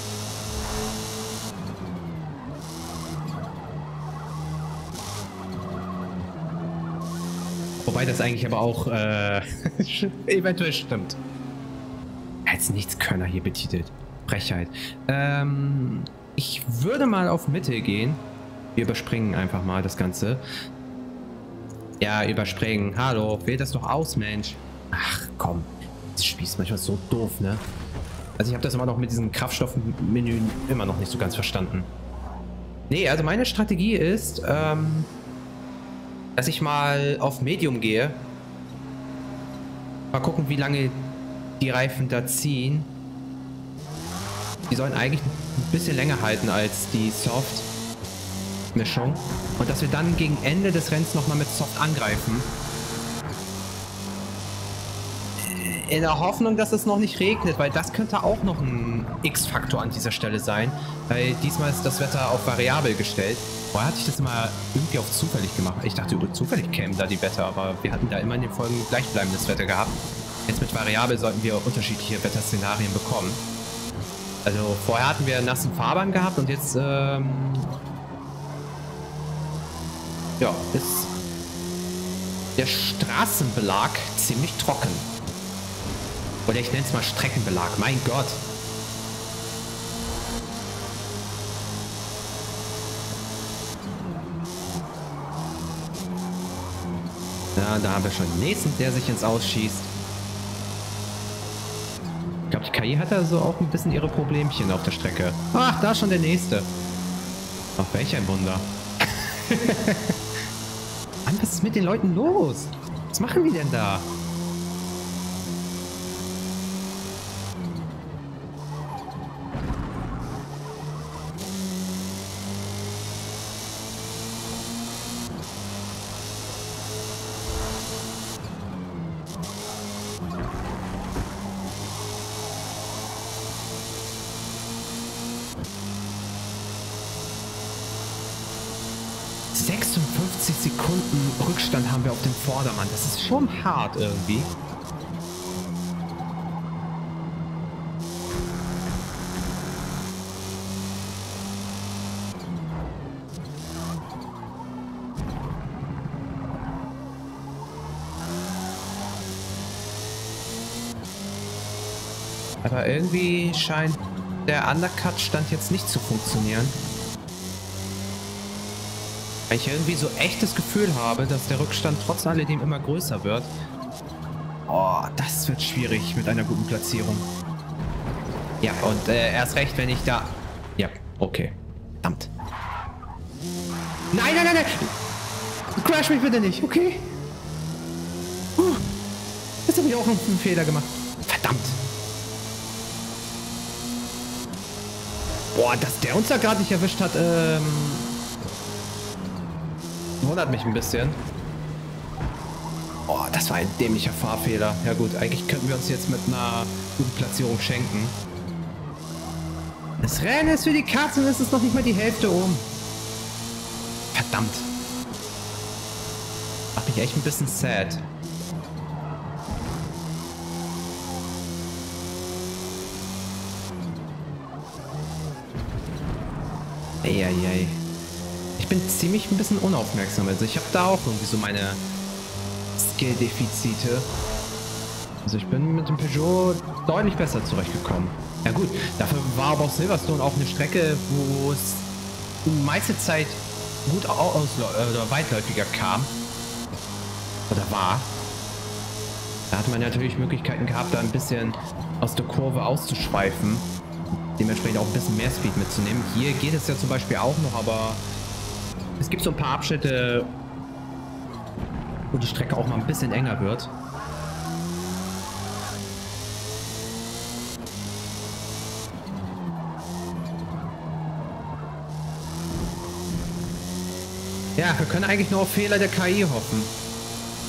Wobei das eigentlich aber auch äh, eventuell stimmt. Als Nichtskönner hier betitelt. Frechheit. Ähm, ich würde mal auf Mitte gehen. Wir überspringen einfach mal das Ganze. Ja, überspringen. Hallo, wählt das doch aus, Mensch. Ach, komm. Das Spiel ist manchmal so doof, ne? Also ich habe das immer noch mit diesem Kraftstoffmenü immer noch nicht so ganz verstanden. Nee, also meine Strategie ist, ähm, dass ich mal auf Medium gehe. Mal gucken, wie lange die Reifen da ziehen. Die sollen eigentlich ein bisschen länger halten als die Soft-Mischung. Und dass wir dann gegen Ende des Rennens nochmal mit Soft angreifen. In der Hoffnung, dass es noch nicht regnet, weil das könnte auch noch ein X-Faktor an dieser Stelle sein. Weil diesmal ist das Wetter auf variabel gestellt. Vorher hatte ich das immer irgendwie auf zufällig gemacht. Ich dachte, über zufällig kämen da die Wetter, aber wir hatten da immer in den Folgen gleichbleibendes Wetter gehabt. Jetzt mit variabel sollten wir unterschiedliche Wetterszenarien bekommen. Also vorher hatten wir nassen Fahrbahn gehabt und jetzt ähm, ja, ist der Straßenbelag ziemlich trocken. Oder ich nenne es mal Streckenbelag. Mein Gott. Ja, da haben wir schon den nächsten, der sich ins Ausschießt. Ich glaube, die K I hat da so auch ein bisschen ihre Problemchen auf der Strecke. Ach, da ist schon der nächste. Ach, welch ein Wunder. Mann, was ist mit den Leuten los? Was machen die denn da? sechsundfünfzig Sekunden Rückstand haben wir auf dem Vordermann. Das ist schon hart irgendwie. Aber irgendwie scheint der Undercut-Stand jetzt nicht zu funktionieren. Weil ich irgendwie so echt das Gefühl habe, dass der Rückstand trotz alledem immer größer wird. Oh, das wird schwierig mit einer guten Platzierung. Ja, und äh, erst recht, wenn ich da... Ja, okay. Verdammt. Nein, nein, nein, nein! Crash mich bitte nicht, okay? Puh. Jetzt habe ich auch einen Fehler gemacht. Verdammt. Boah, dass der uns da gerade nicht erwischt hat, ähm... wundert mich ein bisschen. Oh, das war ein dämlicher Fahrfehler. Ja gut, eigentlich könnten wir uns jetzt mit einer guten Platzierung schenken. Das Rennen ist für die Katze und es ist noch nicht mal die Hälfte um. Verdammt. Macht mich echt ein bisschen sad. Eieiei. Ich bin ziemlich ein bisschen unaufmerksam. Also ich habe da auch irgendwie so meine Skill-Defizite. Also ich bin mit dem Peugeot deutlich besser zurechtgekommen. Ja gut, dafür war aber auch Silverstone auch eine Strecke, wo es die meiste Zeit gut aus oder weitläufiger kam. Oder war. Da hatte man natürlich Möglichkeiten gehabt, da ein bisschen aus der Kurve auszuschweifen. Dementsprechend auch ein bisschen mehr Speed mitzunehmen. Hier geht es ja zum Beispiel auch noch, aber es gibt so ein paar Abschnitte, wo die Strecke auch mal ein bisschen enger wird. Ja, wir können eigentlich nur auf Fehler der K I hoffen.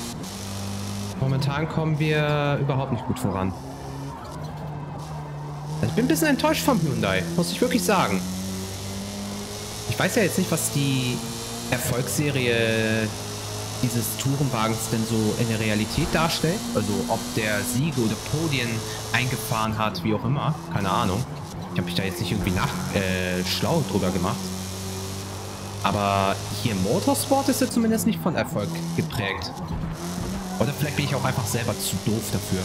Momentan kommen wir überhaupt nicht gut voran. Ich bin ein bisschen enttäuscht vom Hyundai, muss ich wirklich sagen. Ich weiß ja jetzt nicht, was die Erfolgsserie dieses Tourenwagens denn so in der Realität darstellt. Also ob der Siege oder Podien eingefahren hat, wie auch immer. Keine Ahnung. Ich habe mich da jetzt nicht irgendwie nach äh, schlau drüber gemacht. Aber hier im Motorsport ist er zumindest nicht von Erfolg geprägt. Oder vielleicht bin ich auch einfach selber zu doof dafür.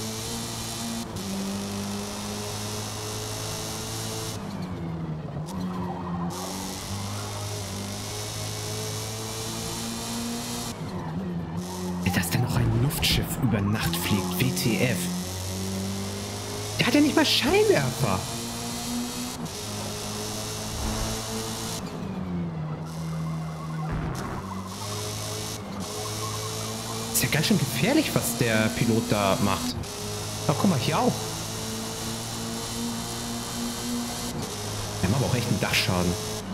Dass da noch ein Luftschiff über Nacht fliegt. W T F. Der hat ja nicht mal Scheinwerfer. Ist ja ganz schön gefährlich, was der Pilot da macht. Ach, guck mal, hier auch. Wir haben aber auch echt einen Dachschaden.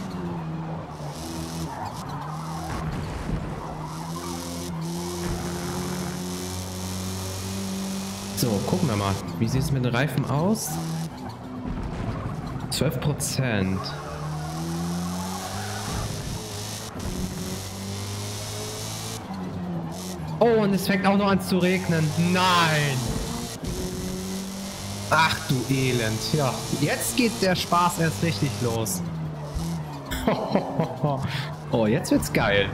So, gucken wir mal. Wie sieht es mit den Reifen aus? zwölf Prozent. Oh, und es fängt auch noch an zu regnen. Nein! Ach du Elend. Ja, jetzt geht der Spaß erst richtig los. Oh, jetzt wird's geil.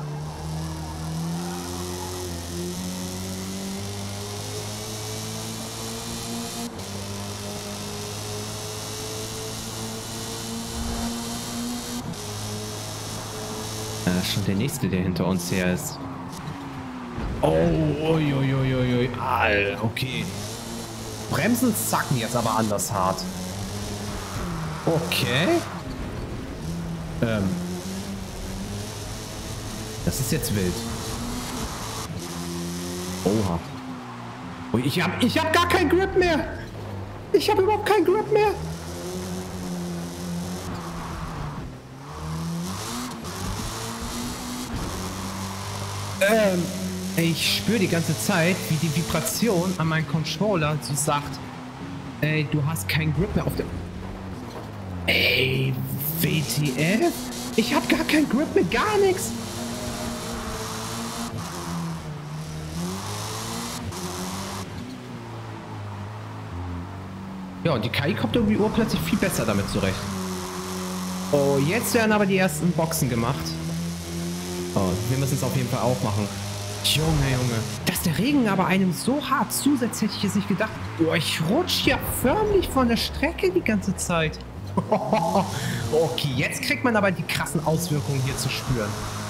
Ja, schon der nächste, der hinter uns her ist. Oh, uiuiuiui. Alter, okay. Bremsen zacken jetzt aber anders hart. Okay. Ähm. Das ist jetzt wild. Oha. Oh, ich hab, ich hab gar keinen Grip mehr. Ich hab überhaupt keinen Grip mehr. Ähm. Ich spüre die ganze Zeit, wie die Vibration an meinem Controller so sagt, ey, du hast keinen Grip mehr auf der... Ey, W T F? Ich habe gar keinen Grip mehr, gar nichts. Ja, und die K I kommt irgendwie urplötzlich viel besser damit zurecht. Oh, jetzt werden aber die ersten Boxen gemacht. Oh, wir müssen es auf jeden Fall auch machen. Junge, Junge. Dass der Regen aber einem so hart zusetzt, hätte ich jetzt nicht gedacht. Oh, ich rutsche ja förmlich von der Strecke die ganze Zeit. Okay, jetzt kriegt man aber die krassen Auswirkungen hier zu spüren.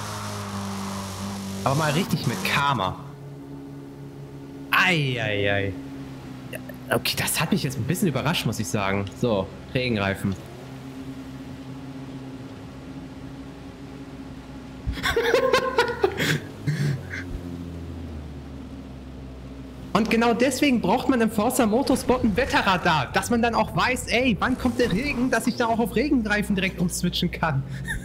Aber mal richtig mit Karma. Eieiei. Okay, das hat mich jetzt ein bisschen überrascht, muss ich sagen. So, Regenreifen. Und genau deswegen braucht man im Forza Motorsport ein Wetterradar, dass man dann auch weiß, ey, wann kommt der Regen, dass ich da auch auf Regenreifen direkt umswitchen kann.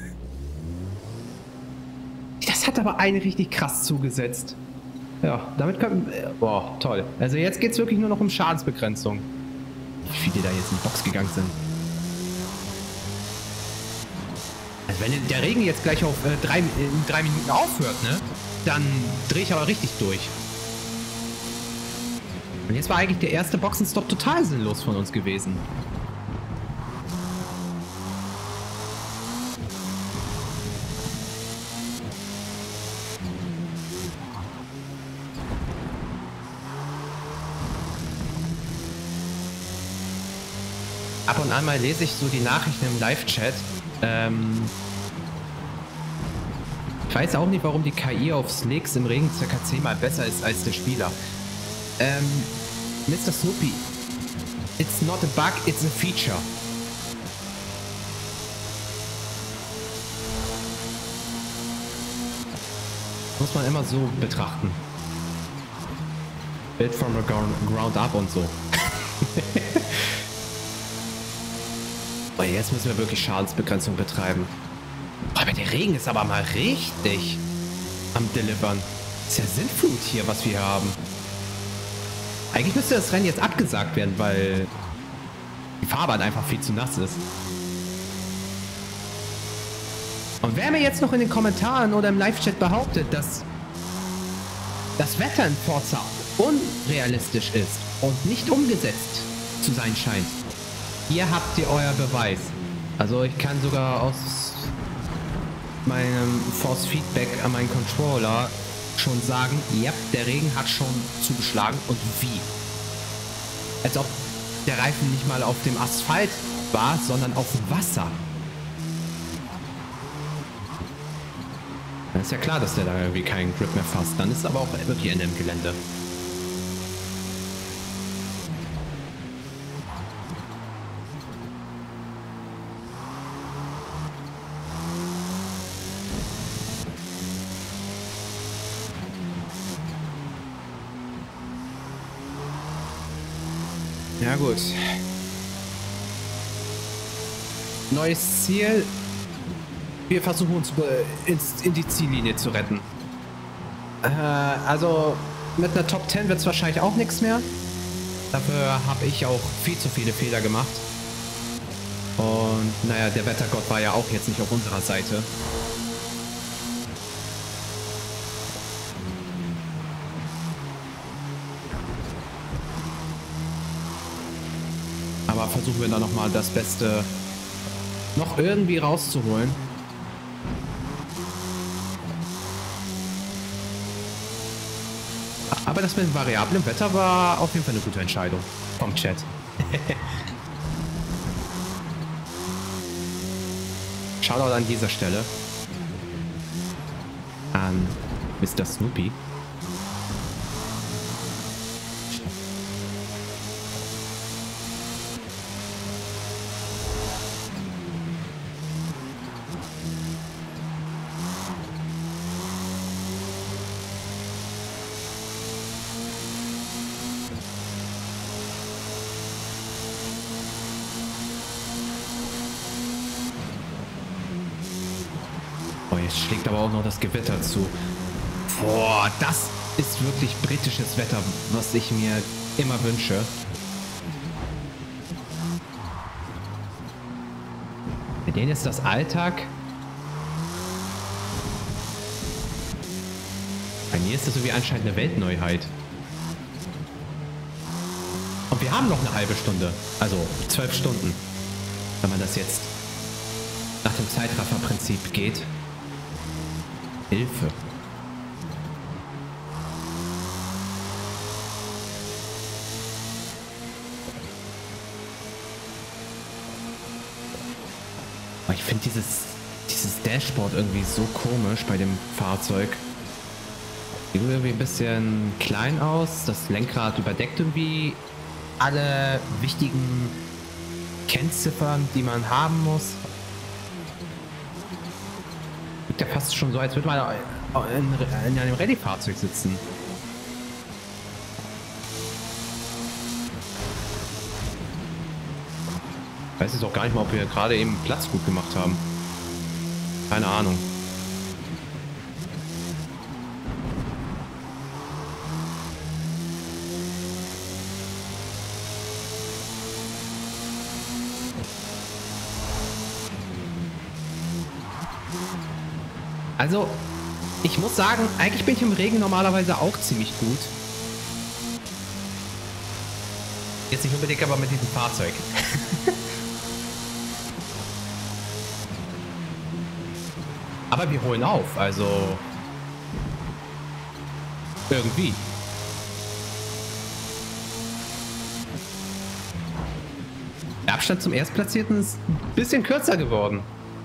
Das hat aber einen richtig krass zugesetzt. Ja, damit können wir... Boah, toll. Also jetzt geht es wirklich nur noch um Schadensbegrenzung. Wie viele da jetzt in die Box gegangen sind. Also wenn der Regen jetzt gleich auf äh, drei, in drei Minuten aufhört, ne, dann drehe ich aber richtig durch. Und jetzt war eigentlich der erste Boxenstopp total sinnlos von uns gewesen. Ab und an mal lese ich so die Nachrichten im Live-Chat. Ähm ich weiß auch nicht, warum die K I auf Slicks im Regen circa zehnmal besser ist als der Spieler. Ähm, Mister Snoopy, it's not a bug, it's a feature. Muss man immer so betrachten. Build from the ground up und so. Aber jetzt müssen wir wirklich Schadensbegrenzung betreiben. Aber der Regen ist aber mal richtig am Delivern. Ist ja Sintflut hier, was wir hier haben. Eigentlich müsste das Rennen jetzt abgesagt werden, weil die Fahrbahn einfach viel zu nass ist. Und wer mir jetzt noch in den Kommentaren oder im Live-Chat behauptet, dass das Wetter in Forza unrealistisch ist und nicht umgesetzt zu sein scheint, hier habt ihr euer Beweis. Also ich kann sogar aus meinem Force Feedback an meinen Controller schon sagen, ja, der Regen hat schon zugeschlagen und wie. Als ob der Reifen nicht mal auf dem Asphalt war, sondern auf dem Wasser. Dann ist ja klar, dass der da irgendwie keinen Grip mehr fasst. Dann ist es aber auch wirklich Ende im Gelände. Ja gut. Neues Ziel. Wir versuchen uns in die Ziellinie zu retten. Äh, also mit einer Top zehn wird es wahrscheinlich auch nichts mehr. Dafür habe ich auch viel zu viele Fehler gemacht. Und naja, der Wettergott war ja auch jetzt nicht auf unserer Seite. Aber versuchen wir da nochmal das Beste noch irgendwie rauszuholen. Aber das mit dem variablen Wetter war auf jeden Fall eine gute Entscheidung vom Chat. Shoutout an dieser Stelle an Mister Snoopy. Jetzt schlägt aber auch noch das Gewitter zu. Boah, das ist wirklich britisches Wetter, was ich mir immer wünsche. Bei denen ist das Alltag. Bei mir ist das so wie anscheinend eine Weltneuheit. Und wir haben noch eine halbe Stunde. Also zwölf Stunden. Wenn man das jetzt nach dem Zeitrafferprinzip geht. Hilfe. Ich finde dieses, dieses Dashboard irgendwie so komisch bei dem Fahrzeug. Sieht irgendwie ein bisschen klein aus. Das Lenkrad überdeckt irgendwie alle wichtigen Kennziffern, die man haben muss. Ja fast schon so, als würde man in, in einem Rallye-Fahrzeug sitzen. Ich weiß jetzt auch gar nicht mal, ob wir gerade eben Platz gut gemacht haben. Keine Ahnung. Also, ich muss sagen, eigentlich bin ich im Regen normalerweise auch ziemlich gut. Jetzt nicht unbedingt, aber mit diesem Fahrzeug. Aber wir holen auf, also irgendwie. Der Abstand zum Erstplatzierten ist ein bisschen kürzer geworden.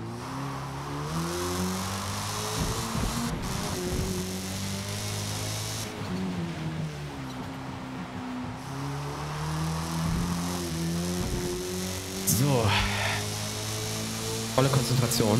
So. Volle Konzentration.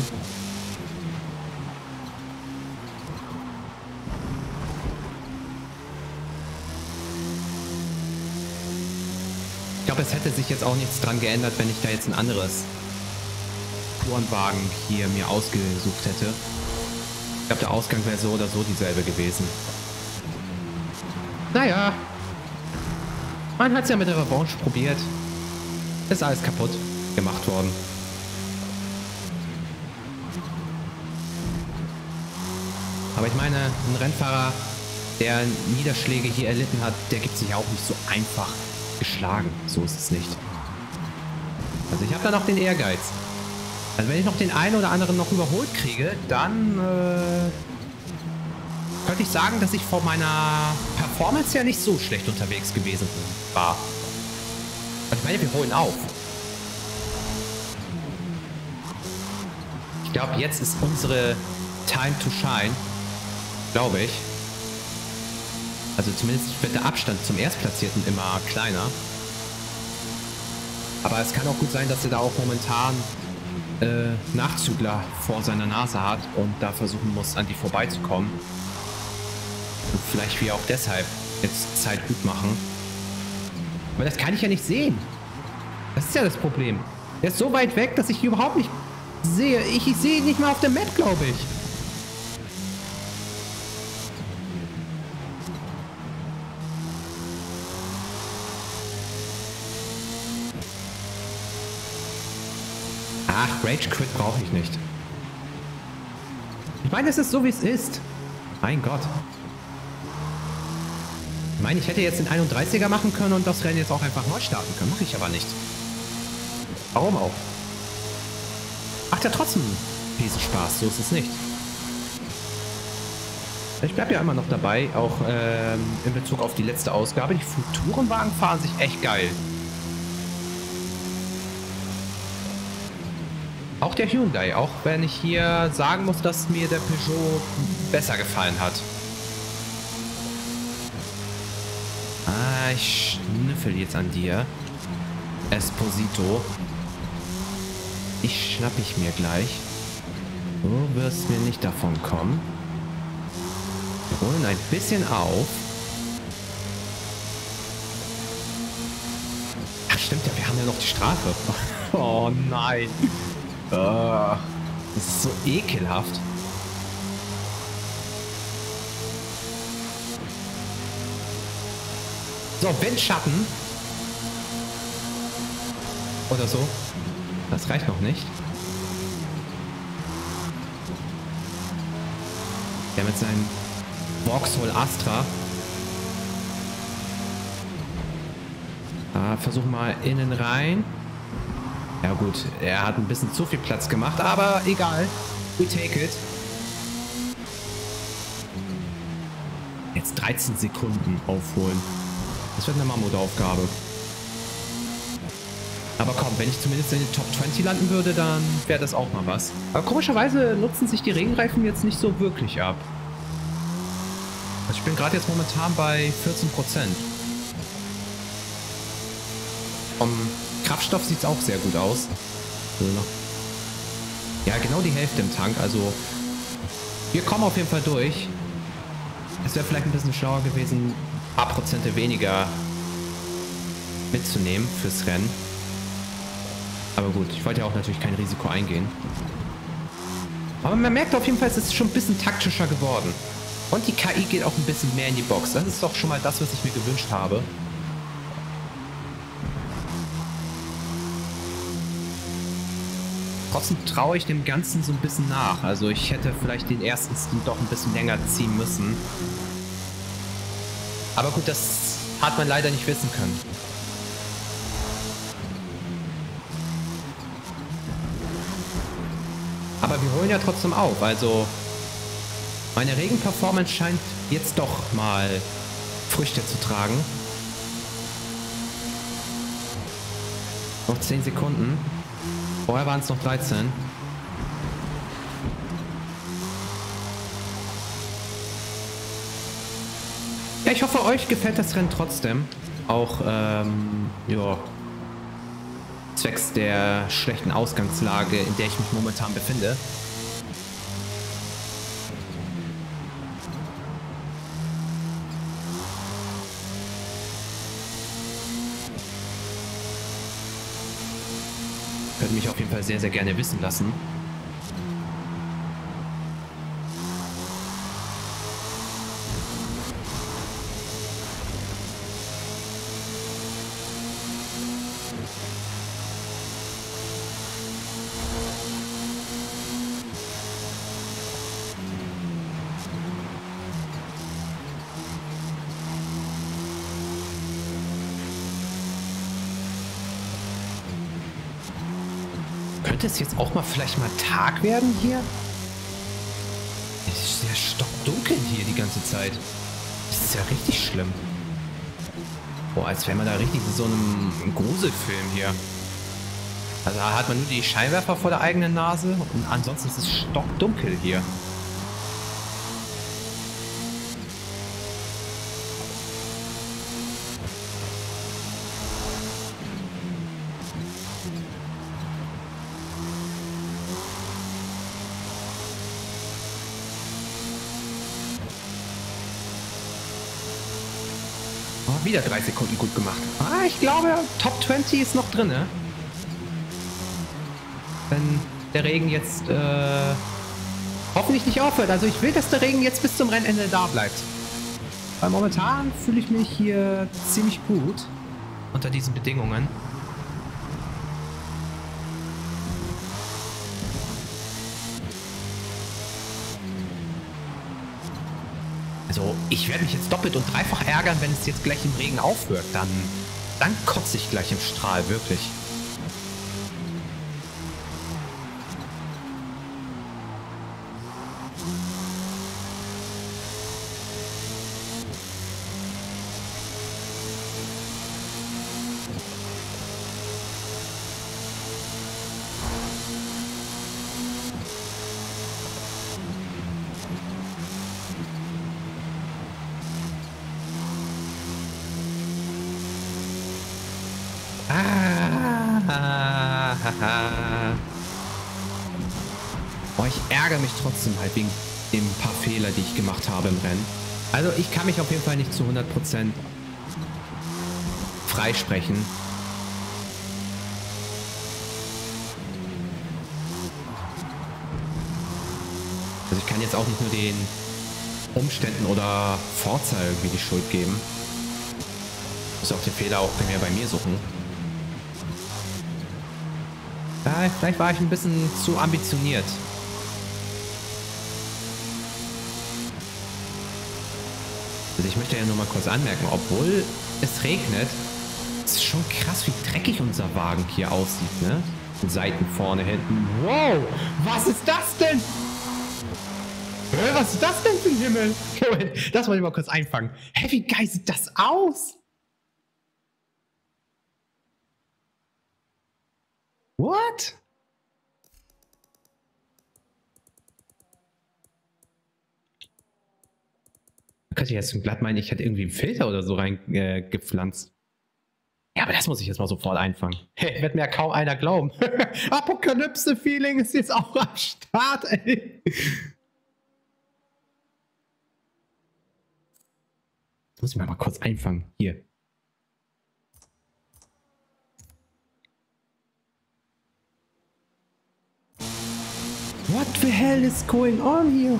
Ich glaube, es hätte sich jetzt auch nichts dran geändert, wenn ich da jetzt ein anderes Tourenwagen hier mir ausgesucht hätte. Ich glaube, der Ausgang wäre so oder so dieselbe gewesen. Naja. Man hat es ja mit der Revanche probiert. Ist alles kaputt gemacht worden. Aber ich meine, ein Rennfahrer, der Niederschläge hier erlitten hat, der gibt sich auch nicht so einfach geschlagen. So ist es nicht. Also ich habe da noch den Ehrgeiz. Also wenn ich noch den einen oder anderen noch überholt kriege, dann äh, könnte ich sagen, dass ich von meiner Performance ja nicht so schlecht unterwegs gewesen war. Also ich meine, wir holen auf. Ich glaube, jetzt ist unsere Time to Shine. Glaube ich. Also zumindest wird der Abstand zum Erstplatzierten immer kleiner. Aber es kann auch gut sein, dass er da auch momentan äh, Nachzügler vor seiner Nase hat und da versuchen muss, an die vorbeizukommen. Und vielleicht wir auch deshalb jetzt Zeit gut machen. Aber das kann ich ja nicht sehen. Das ist ja das Problem. Er ist so weit weg, dass ich ihn überhaupt nicht sehe. Ich, ich sehe ihn nicht mal auf der Map, glaube ich. Ach, Rage Quit brauche ich nicht. Ich meine, es ist so, wie es ist. Mein Gott. Ich meine, ich hätte jetzt den einunddreißiger machen können und das Rennen jetzt auch einfach neu starten können. Mache ich aber nicht. Warum auch? Macht ja trotzdem riesen Spaß. So ist es nicht. Ich bleibe ja immer noch dabei, auch ähm, in Bezug auf die letzte Ausgabe. Die Futurenwagen fahren sich echt geil. Auch der Hyundai, auch wenn ich hier sagen muss, dass mir der Peugeot besser gefallen hat. Ah, ich schnüffel jetzt an dir. Esposito. Ich schnapp ich mir gleich. Du wirst mir nicht davon kommen. Wir holen ein bisschen auf. Ach stimmt ja, wir haben ja noch die Strafe. Oh nein. Uh, das ist so ekelhaft. So, Windschatten. Oder so. Das reicht noch nicht. Der mit seinem Vauxhall Astra. Ah, versuch mal innen rein. Ja gut, er hat ein bisschen zu viel Platz gemacht, aber egal. We take it. Jetzt dreizehn Sekunden aufholen. Das wird eine Mammutaufgabe. Aber komm, wenn ich zumindest in den Top zwanzig landen würde, dann wäre das auch mal was. Aber komischerweise nutzen sich die Regenreifen jetzt nicht so wirklich ab. Also ich bin gerade jetzt momentan bei vierzehn Prozent. Vom Kraftstoff sieht es auch sehr gut aus. Ja, genau die Hälfte im Tank. Also wir kommen auf jeden Fall durch. Es wäre vielleicht ein bisschen schlauer gewesen, ein paar Prozente weniger mitzunehmen fürs Rennen. Aber gut, ich wollte ja auch natürlich kein Risiko eingehen. Aber man merkt auf jeden Fall, es ist schon ein bisschen taktischer geworden. Und die K I geht auch ein bisschen mehr in die Box. Das ist doch schon mal das, was ich mir gewünscht habe. Trotzdem traue ich dem Ganzen so ein bisschen nach. Also ich hätte vielleicht den ersten Stint doch ein bisschen länger ziehen müssen. Aber gut, das hat man leider nicht wissen können. Aber wir holen ja trotzdem auf. Also meine Regenperformance scheint jetzt doch mal Früchte zu tragen. Noch zehn Sekunden. Vorher waren es noch dreizehn. Ja, ich hoffe, euch gefällt das Rennen trotzdem. Auch, ähm, ja, zwecks der schlechten Ausgangslage, in der ich mich momentan befinde. Könnt mich auf jeden Fall sehr, sehr gerne wissen lassen. Könnte es jetzt auch mal vielleicht mal Tag werden hier? Es ist ja stockdunkel hier die ganze Zeit. Das ist ja richtig schlimm. Boah, als wäre man da richtig in so einem Gruselfilm hier. Also da hat man nur die Scheinwerfer vor der eigenen Nase und ansonsten ist es stockdunkel hier. Oh, wieder drei Sekunden gut gemacht. Ah, ich glaube, Top zwanzig ist noch drin, ne? Wenn der Regen jetzt äh, hoffentlich nicht aufhört. Also ich will, dass der Regen jetzt bis zum Rennende da bleibt. Weil momentan fühle ich mich hier ziemlich gut unter diesen Bedingungen. Also ich werde mich jetzt doppelt und dreifach ärgern, wenn es jetzt gleich im Regen aufhört. Dann, dann kotze ich gleich im Strahl, wirklich. Boah, ich ärgere mich trotzdem halt wegen den paar Fehler, die ich gemacht habe im Rennen. Also ich kann mich auf jeden Fall nicht zu hundert Prozent freisprechen. Also ich kann jetzt auch nicht nur den Umständen oder Forza irgendwie die Schuld geben. Ich muss auch den Fehler auch primär bei mir suchen. Ja, vielleicht war ich ein bisschen zu ambitioniert. Also ich möchte ja nur mal kurz anmerken, obwohl es regnet, ist schon krass, wie dreckig unser Wagen hier aussieht, ne? Seiten vorne, hinten. Wow, was ist das denn? Hä, was ist das denn für ein Himmel? Moment, das wollte ich mal kurz einfangen. Hä, wie geil sieht das aus? What? Man könnte jetzt glatt meinen, ich hätte irgendwie einen Filter oder so reingepflanzt. Äh, ja, aber das muss ich jetzt mal sofort einfangen. Hey, wird mir ja kaum einer glauben. Apokalypse-Feeling ist jetzt auch am Start, ey. Das muss ich mir mal kurz einfangen. Hier. What the hell is going on here?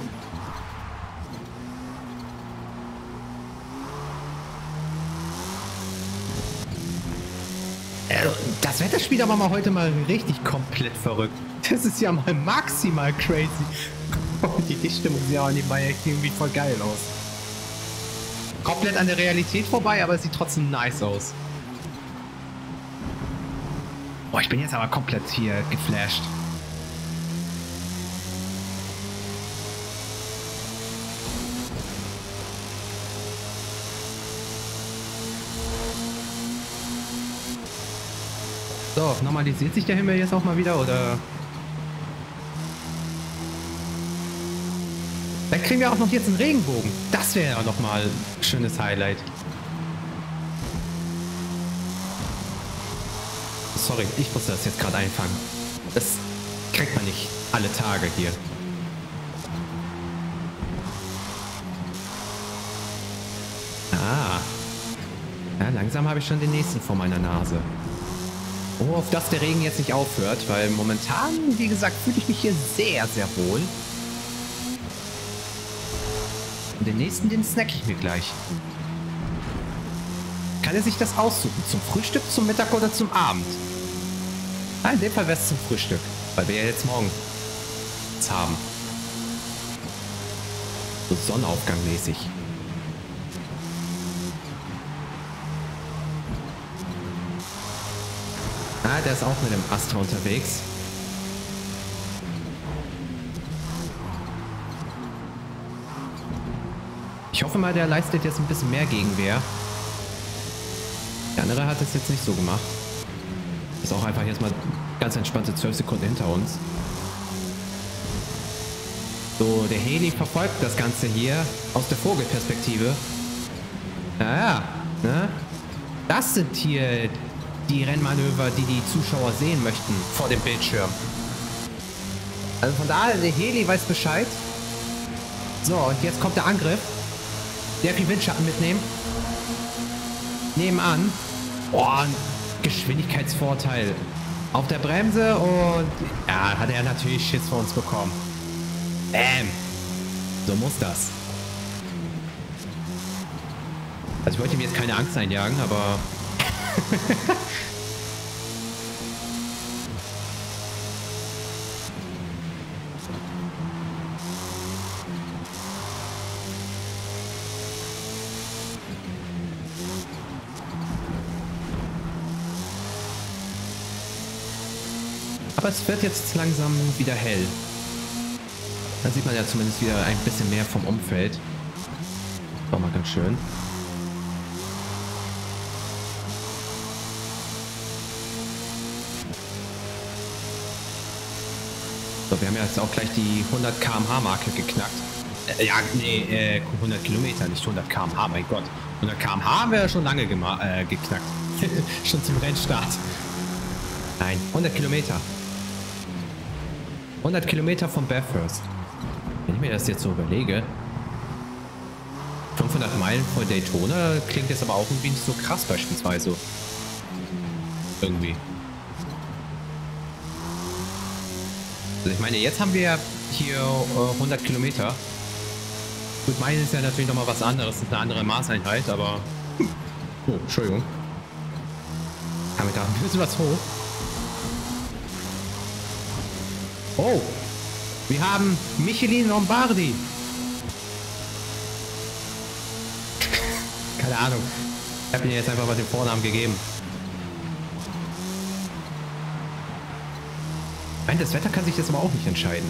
Das Wetter spielt aber mal heute mal richtig komplett verrückt. Das ist ja mal maximal crazy. Die Lichtstimmung sieht auch nebenbei irgendwie voll geil aus. Komplett an der Realität vorbei, aber es sieht trotzdem nice aus. Boah, ich bin jetzt aber komplett hier geflasht. So, normalisiert sich der Himmel jetzt auch mal wieder, oder? Dann kriegen wir auch noch jetzt einen Regenbogen. Das wäre ja noch mal ein schönes Highlight. Sorry, ich musste das jetzt gerade einfangen. Das kriegt man nicht alle Tage hier. Ah. Ja, langsam habe ich schon den nächsten vor meiner Nase. Oh, auf das der Regen jetzt nicht aufhört, weil momentan, wie gesagt, fühle ich mich hier sehr, sehr wohl. Und den nächsten, den snack ich mir gleich. Kann er sich das aussuchen? Zum Frühstück, zum Mittag oder zum Abend? Ah, in dem Fall wäre es zum Frühstück, weil wir ja jetzt morgen haben. So Sonnenaufgang-mäßig. Ah, der ist auch mit dem Astra unterwegs. Ich hoffe mal, der leistet jetzt ein bisschen mehr Gegenwehr. Der andere hat es jetzt nicht so gemacht. Ist auch einfach jetzt mal ganz entspannte zwölf Sekunden hinter uns. So, der Heli verfolgt das Ganze hier aus der Vogelperspektive. Naja, ne? Das sind hier die Rennmanöver, die die Zuschauer sehen möchten vor dem Bildschirm. Also von daher, der Heli weiß Bescheid. So, und jetzt kommt der Angriff. Sehr viel Windschatten mitnehmen. Nebenan. Boah, ein Geschwindigkeitsvorteil. Auf der Bremse und... Ja, hat er natürlich Schiss vor uns bekommen. Bam. So muss das. Also ich wollte ihm jetzt keine Angst einjagen, aber... Aber es wird jetzt langsam wieder hell. Da sieht man ja zumindest wieder ein bisschen mehr vom Umfeld. Auch mal ganz schön. So, wir haben ja jetzt auch gleich die hundert Kilometer pro Stunde Marke geknackt. Äh, ja, nee, äh, hundert Kilometer, nicht hundert Kilometer pro Stunde, mein Gott. hundert Kilometer pro Stunde haben wir schon lange äh, geknackt. Schon zum Rennstart. Nein, hundert Kilometer. hundert Kilometer von Bathurst. Wenn ich mir das jetzt so überlege. fünfhundert Meilen vor Daytona klingt jetzt aber auch irgendwie nicht so krass beispielsweise. Irgendwie. Also ich meine, jetzt haben wir hier äh, hundert Kilometer. Gut, Meilen ist ja natürlich nochmal was anderes. Das ist eine andere Maßeinheit, aber... Oh, Entschuldigung. Haben wir da ein bisschen was hoch? Oh, wir haben Michelin Lombardi. Keine Ahnung. Ich habe ihm jetzt einfach mal den Vornamen gegeben. Nein, das Wetter kann sich jetzt aber auch nicht entscheiden.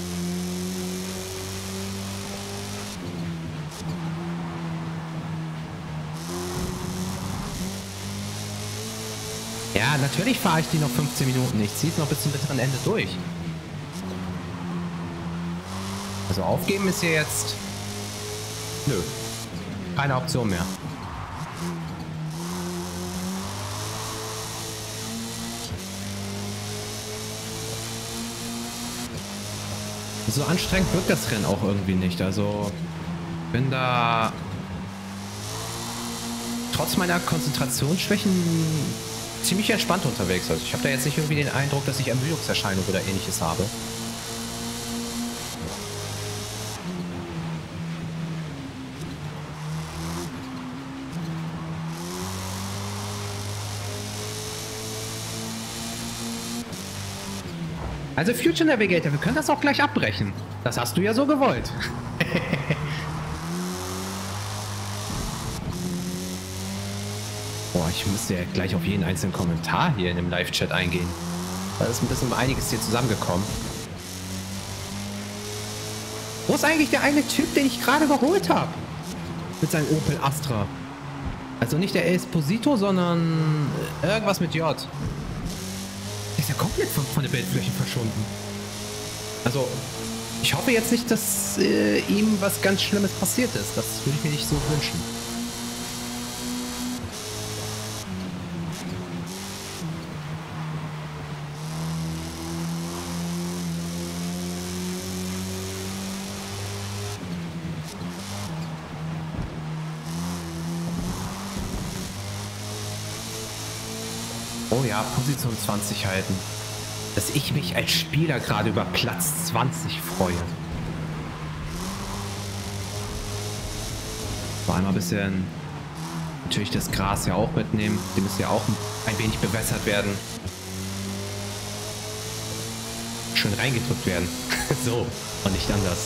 Ja, natürlich fahre ich die noch fünfzehn Minuten. Ich ziehe es noch bis zum bitteren Ende durch. Also aufgeben ist hier jetzt... Nö. Keine Option mehr. So anstrengend wirkt das Rennen auch irgendwie nicht. Also bin da trotz meiner Konzentrationsschwächen ziemlich entspannt unterwegs. Also ich habe da jetzt nicht irgendwie den Eindruck, dass ich Ermüdungserscheinungen oder ähnliches habe. Also Future Navigator, wir können das auch gleich abbrechen. Das hast du ja so gewollt. Boah, ich müsste ja gleich auf jeden einzelnen Kommentar hier in dem Live-Chat eingehen. Da ist ein bisschen einiges hier zusammengekommen. Wo ist eigentlich der eine Typ, den ich gerade überholt habe? Mit seinem Opel Astra. Also nicht der Esposito, sondern irgendwas mit J. Ist ja komplett von, von der Bildfläche verschwunden. Also, ich hoffe jetzt nicht, dass äh, ihm was ganz Schlimmes passiert ist. Das würde ich mir nicht so wünschen. Oh ja, Position zwanzig halten. Dass ich mich als Spieler gerade über Platz zwanzig freue. Vor allem ein bisschen natürlich das Gras ja auch mitnehmen. Die müssen ja auch ein wenig bewässert werden. Schön reingedrückt werden. So, und nicht anders.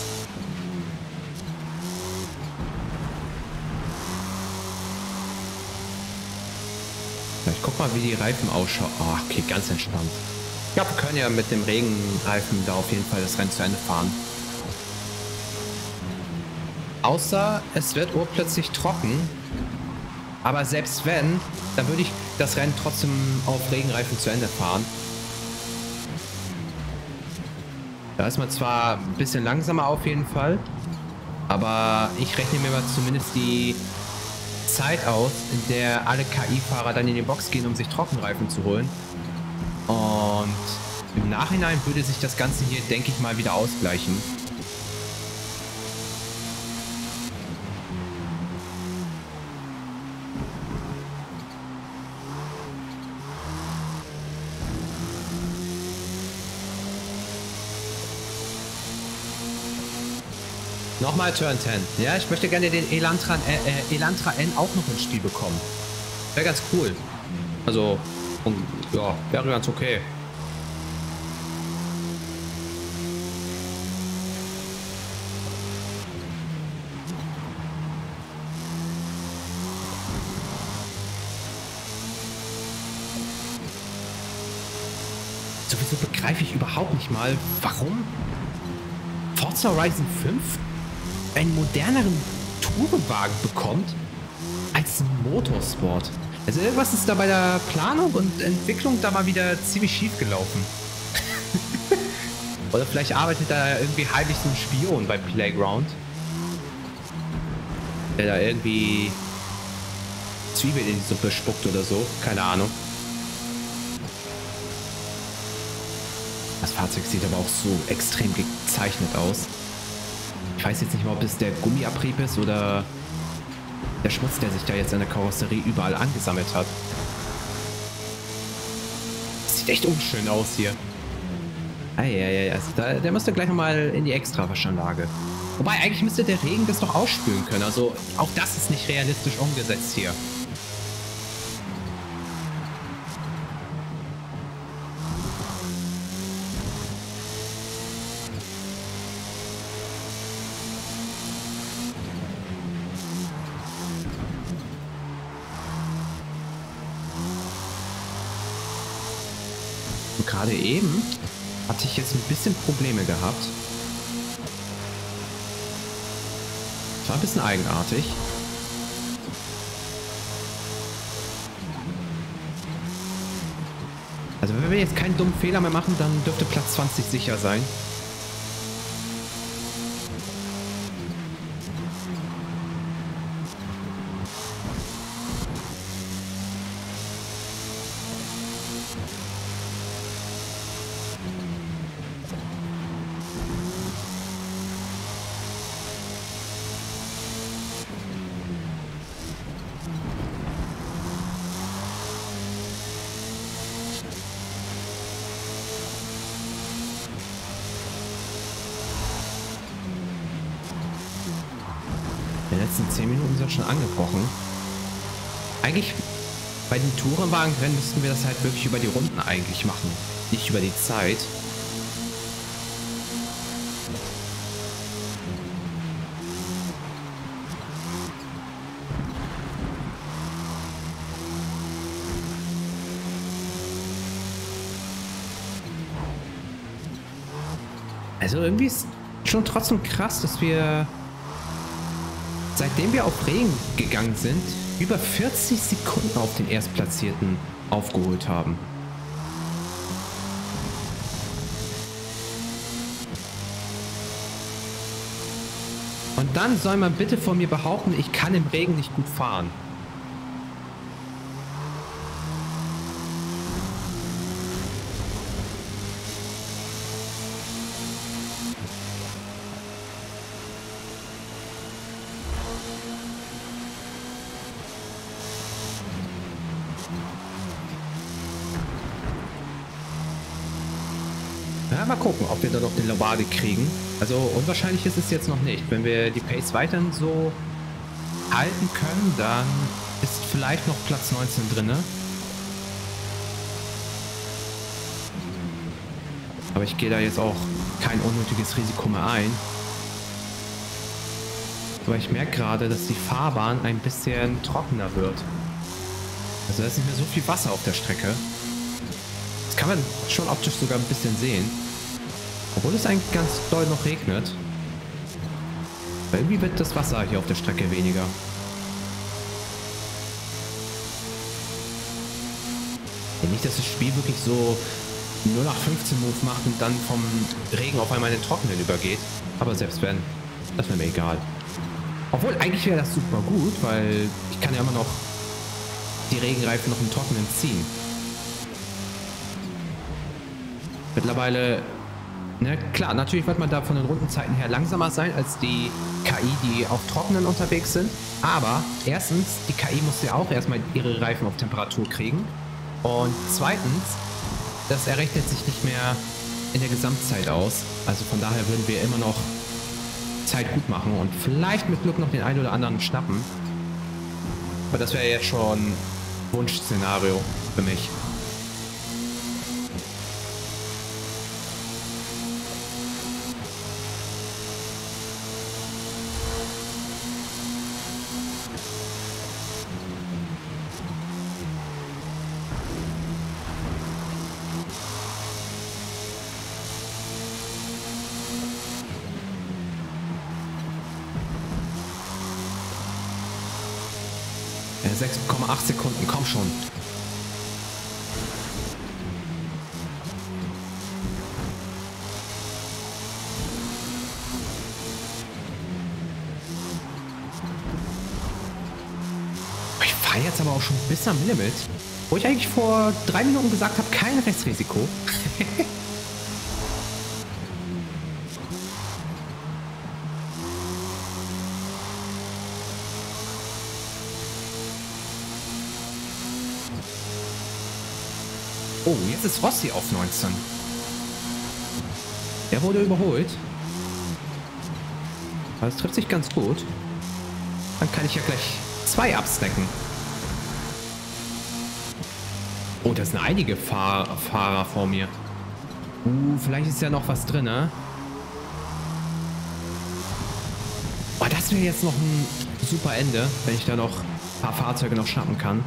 Ich guck mal, wie die Reifen ausschauen. Oh, okay, ganz entspannt. Ja, wir können ja mit dem Regenreifen da auf jeden Fall das Rennen zu Ende fahren. Außer es wird urplötzlich trocken. Aber selbst wenn, dann würde ich das Rennen trotzdem auf Regenreifen zu Ende fahren. Da ist man zwar ein bisschen langsamer auf jeden Fall, aber ich rechne mir mal zumindest die Zeit aus, in der alle K I-Fahrer dann in die Box gehen, um sich Trockenreifen zu holen. Und im Nachhinein würde sich das Ganze hier, denke ich mal, wieder ausgleichen. Nochmal Turn zehn. Ja, ich möchte gerne den Elantra, äh, Elantra N auch noch ins Spiel bekommen. Wäre ganz cool. Also, und, ja, wäre ganz okay. Sowieso begreife ich überhaupt nicht mal, warum Forza Horizon fünf einen moderneren Tourenwagen bekommt als ein Motorsport. Also irgendwas ist da bei der Planung und Entwicklung da mal wieder ziemlich schief gelaufen. Oder vielleicht arbeitet da irgendwie heimlich so ein Spion bei Playground, der da irgendwie Zwiebeln in die Suppe spuckt oder so. Keine Ahnung. Das Fahrzeug sieht aber auch so extrem gezeichnet aus. Ich weiß jetzt nicht mal, ob es der Gummiabrieb ist oder der Schmutz, der sich da jetzt an der Karosserie überall angesammelt hat. Das sieht echt unschön aus hier. Eieiei, also da, der müsste gleich nochmal in die Extrawaschanlage. Wobei, eigentlich müsste der Regen das doch ausspülen können. Also auch das ist nicht realistisch umgesetzt hier. Gerade eben hatte ich jetzt ein bisschen Probleme gehabt. Das war ein bisschen eigenartig. Also wenn wir jetzt keinen dummen Fehler mehr machen, dann dürfte Platz zwanzig sicher sein. Die letzten zehn Minuten sind schon angebrochen. Eigentlich bei den Tourenwagenrennen müssten wir das halt wirklich über die Runden eigentlich machen, nicht über die Zeit. Also irgendwie ist schon trotzdem krass, dass wir, seitdem wir auf Regen gegangen sind, über vierzig Sekunden auf den Erstplatzierten aufgeholt haben. Und dann soll man bitte von mir behaupten, ich kann im Regen nicht gut fahren. Ja, mal gucken, ob wir da noch den Lombardi kriegen. Also unwahrscheinlich ist es jetzt noch nicht. Wenn wir die Pace weiterhin so halten können, dann ist vielleicht noch Platz neunzehn drin. Aber ich gehe da jetzt auch kein unnötiges Risiko mehr ein. Aber ich merke gerade, dass die Fahrbahn ein bisschen trockener wird. Also da ist nicht mehr so viel Wasser auf der Strecke. Das kann man schon optisch sogar ein bisschen sehen. Obwohl es eigentlich ganz doll noch regnet. Irgendwie wird das Wasser hier auf der Strecke weniger. Ja, nicht, dass das Spiel wirklich so null acht fünfzehn Move macht und dann vom Regen auf einmal in den Trockenen übergeht. Aber selbst wenn, das wäre mir egal. Obwohl, eigentlich wäre das super gut, weil ich kann ja immer noch die Regenreifen noch im Trockenen ziehen. Mittlerweile, ne, klar, natürlich wird man da von den Rundenzeiten her langsamer sein als die K I, die auf Trockenen unterwegs sind. Aber erstens, die K I muss ja auch erstmal ihre Reifen auf Temperatur kriegen. Und zweitens, das errechnet sich nicht mehr in der Gesamtzeit aus. Also von daher würden wir immer noch Zeit gut machen und vielleicht mit Glück noch den einen oder anderen schnappen. Aber das wäre jetzt schon Wunschszenario für mich. sechs Komma acht Sekunden, komm schon. Ich fahre jetzt aber auch schon bis am Limit, wo ich eigentlich vor drei Minuten gesagt habe, kein Restrisiko. Oh, jetzt ist Rossi auf neunzehn. Der wurde überholt. Aber es trifft sich ganz gut. Dann kann ich ja gleich zwei abstacken. Oh, da sind einige Fahr Fahrer vor mir. Uh, vielleicht ist ja noch was drin, ne? Oh, das wäre jetzt noch ein super Ende, wenn ich da noch ein paar Fahrzeuge noch schnappen kann.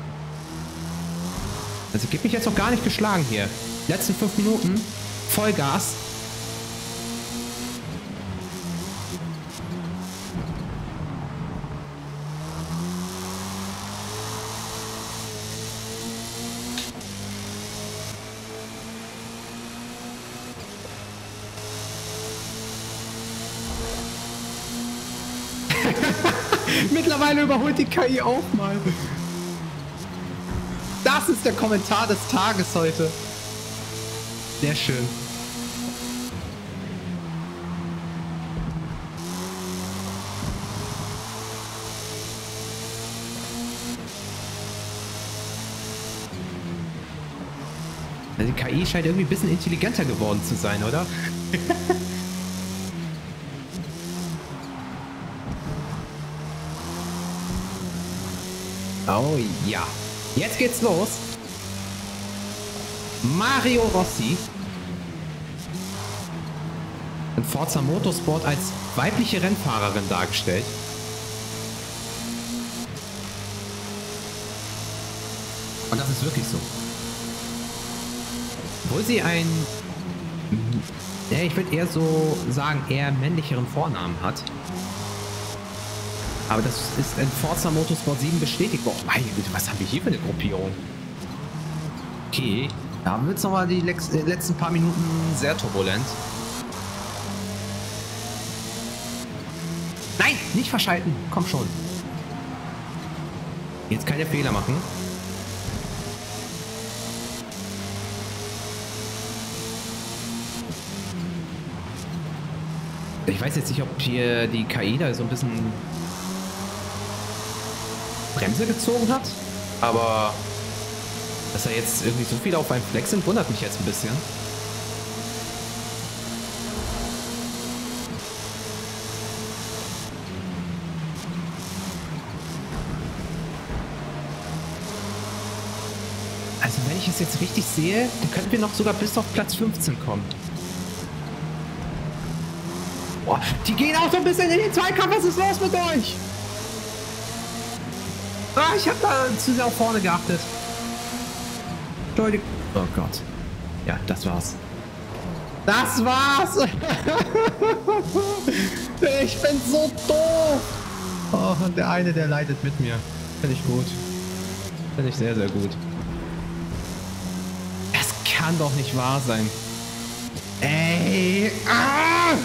Also gib mich jetzt noch gar nicht geschlagen hier. Letzten fünf Minuten. Vollgas. Mittlerweile überholt die K I auch mal. Das ist der Kommentar des Tages heute. Sehr schön. Also die K I scheint irgendwie ein bisschen intelligenter geworden zu sein, oder? Oh ja. Jetzt geht's los. Mario Rossi. In Forza Motorsport als weibliche Rennfahrerin dargestellt. Und das ist wirklich so. Obwohl sie einen, ja, ich würde eher so sagen, eher männlicheren Vornamen hat. Aber das ist in Forza Motorsport sieben bestätigt worden. Meine Güte, was haben wir hier für eine Gruppierung? Okay, da wird es nochmal die letzten paar Minuten sehr turbulent. Nein, nicht verschalten. Komm schon. Jetzt keine Fehler machen. Ich weiß jetzt nicht, ob hier die K I da so ein bisschen Bremse gezogen hat, aber dass er jetzt irgendwie so viele auf einem Fleck sind, wundert mich jetzt ein bisschen. Also wenn ich es jetzt richtig sehe, dann könnten wir noch sogar bis auf Platz fünfzehn kommen. Boah, die gehen auch so ein bisschen in den Zweikampf. Was ist los mit euch? Ah, ich habe da zu sehr auf vorne geachtet. Entschuldigung. Oh Gott. Ja, das war's. Das war's! Ich bin so doof! Oh, und der eine, der leidet mit mir. Finde ich gut. Finde ich sehr, sehr gut. Es kann doch nicht wahr sein. Ey! Ah!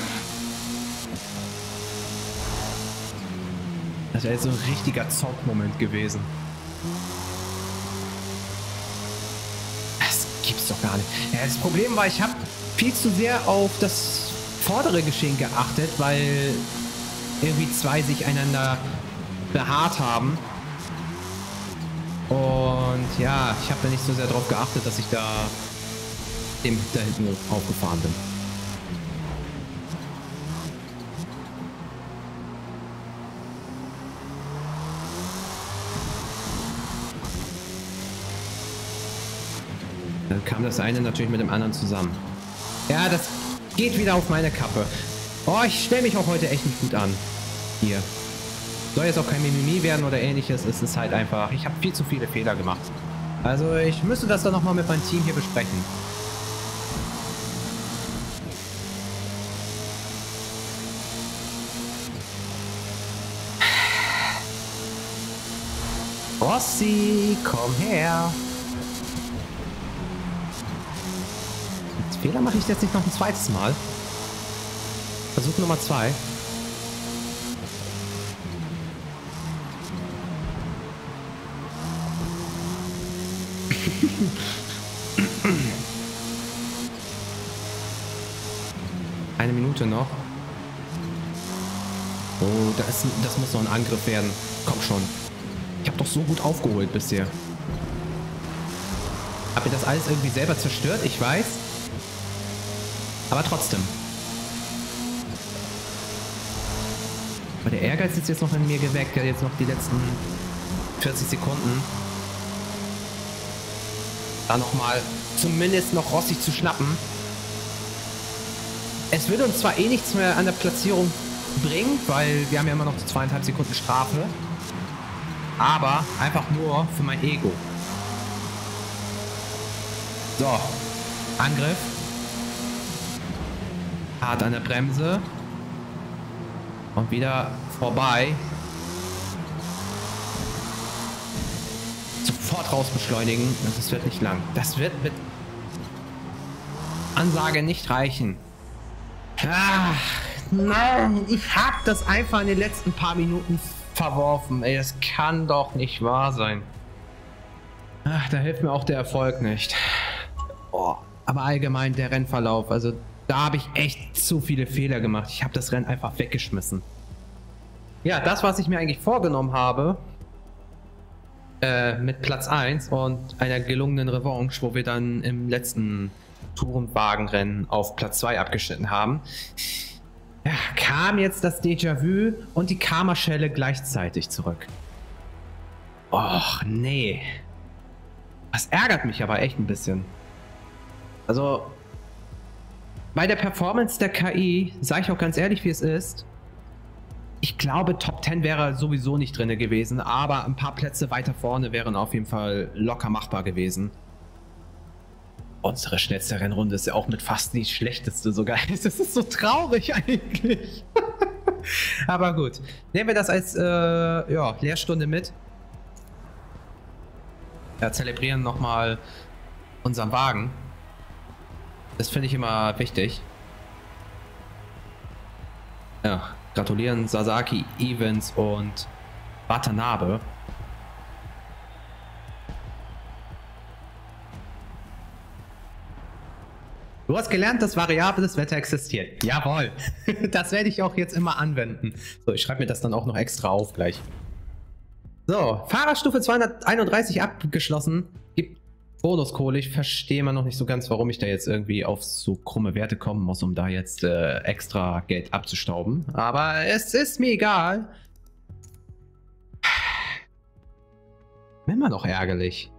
Das wäre jetzt so ein richtiger Zockmoment gewesen. Das gibt's doch gar nicht. Ja, das Problem war, ich habe viel zu sehr auf das vordere Geschehen geachtet, weil irgendwie zwei sich einander behaart haben. Und ja, ich habe da nicht so sehr drauf geachtet, dass ich da dem da hinten aufgefahren bin. Dann kam das eine natürlich mit dem anderen zusammen. Ja, das geht wieder auf meine Kappe. Oh, ich stelle mich auch heute echt nicht gut an. Hier. Soll jetzt auch kein Mimimi werden oder ähnliches. Es ist halt einfach, ich habe viel zu viele Fehler gemacht. Also ich müsste das dann nochmal mit meinem Team hier besprechen. Rossi, komm her. Fehler mache ich jetzt nicht noch ein zweites Mal. Versuch Nummer zwei. Eine Minute noch. Oh, das, ist, das muss noch ein Angriff werden. Komm schon. Ich habe doch so gut aufgeholt bisher. Hab mir das alles irgendwie selber zerstört, ich weiß. Aber trotzdem. Aber der Ehrgeiz ist jetzt noch in mir geweckt. Ja, jetzt noch die letzten vierzig Sekunden. Da nochmal zumindest noch Rossi zu schnappen. Es würde uns zwar eh nichts mehr an der Platzierung bringen, weil wir haben ja immer noch zweieinhalb Sekunden Strafe. Aber einfach nur für mein Ego. So. Angriff. Hart an der Bremse. Und wieder vorbei. Sofort raus beschleunigen. Das wird nicht lang. Das wird mit Ansage nicht reichen. Ach, nein. Ich hab das einfach in den letzten paar Minuten verworfen. Ey, das kann doch nicht wahr sein. Ach, da hilft mir auch der Erfolg nicht. Oh, aber allgemein der Rennverlauf. Also da habe ich echt zu viele Fehler gemacht. Ich habe das Rennen einfach weggeschmissen. Ja, das, was ich mir eigentlich vorgenommen habe, äh, mit Platz eins und einer gelungenen Revanche, wo wir dann im letzten Tourenwagenrennen auf Platz zwei abgeschnitten haben, ja, kam jetzt das Déjà-vu und die Karma-Schelle gleichzeitig zurück. Och, nee. Das ärgert mich aber echt ein bisschen. Also bei der Performance der K I, sage ich auch ganz ehrlich, wie es ist, ich glaube, Top zehn wäre sowieso nicht drin gewesen, aber ein paar Plätze weiter vorne wären auf jeden Fall locker machbar gewesen. Unsere schnellste Rennrunde ist ja auch mit fast die schlechteste sogar. Das ist so traurig eigentlich. Aber gut, nehmen wir das als äh, ja, Lehrstunde mit. Ja, zelebrieren nochmal unseren Wagen. Das finde ich immer wichtig. Ja, gratulieren Sasaki, Evans und Watanabe. Du hast gelernt, dass variables Wetter existiert. Jawohl. Das werde ich auch jetzt immer anwenden. So, ich schreibe mir das dann auch noch extra auf gleich. So, Fahrerstufe zweihunderteinunddreißig abgeschlossen. Gibt Bonuskohle. Ich verstehe immer noch nicht so ganz, warum ich da jetzt irgendwie auf so krumme Werte kommen muss, um da jetzt äh, extra Geld abzustauben. Aber es ist mir egal. Immer noch ärgerlich.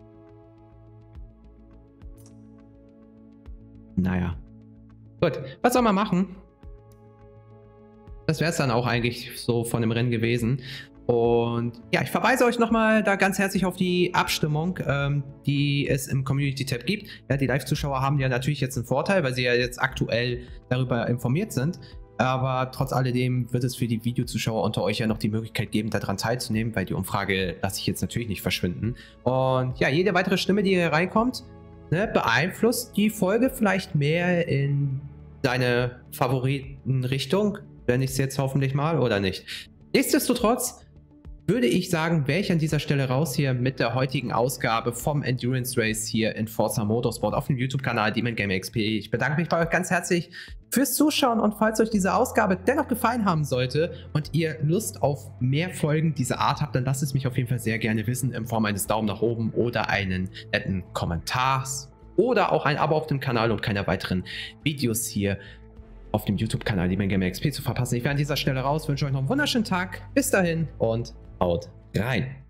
Naja. Gut, was soll man machen? Das wäre es dann auch eigentlich so von dem Rennen gewesen. Und ja, ich verweise euch nochmal da ganz herzlich auf die Abstimmung, ähm, die es im Community-Tab gibt. Ja, die Live-Zuschauer haben ja natürlich jetzt einen Vorteil, weil sie ja jetzt aktuell darüber informiert sind. Aber trotz alledem wird es für die Videozuschauer unter euch ja noch die Möglichkeit geben, daran teilzunehmen, weil die Umfrage lasse ich jetzt natürlich nicht verschwinden. Und ja, jede weitere Stimme, die hier reinkommt, ne, beeinflusst die Folge vielleicht mehr in deine Favoritenrichtung, wenn ich es jetzt hoffentlich mal, oder nicht. Nichtsdestotrotz würde ich sagen, wäre ich an dieser Stelle raus hier mit der heutigen Ausgabe vom Endurance Race hier in Forza Motorsport auf dem YouTube-Kanal Demon Gamer X P. Ich bedanke mich bei euch ganz herzlich fürs Zuschauen und falls euch diese Ausgabe dennoch gefallen haben sollte und ihr Lust auf mehr Folgen dieser Art habt, dann lasst es mich auf jeden Fall sehr gerne wissen in Form eines Daumen nach oben oder einen netten Kommentars oder auch ein Abo auf dem Kanal, um keine weiteren Videos hier auf dem YouTube-Kanal Demon Gamer X P zu verpassen. Ich wäre an dieser Stelle raus, wünsche euch noch einen wunderschönen Tag. Bis dahin und haut rein.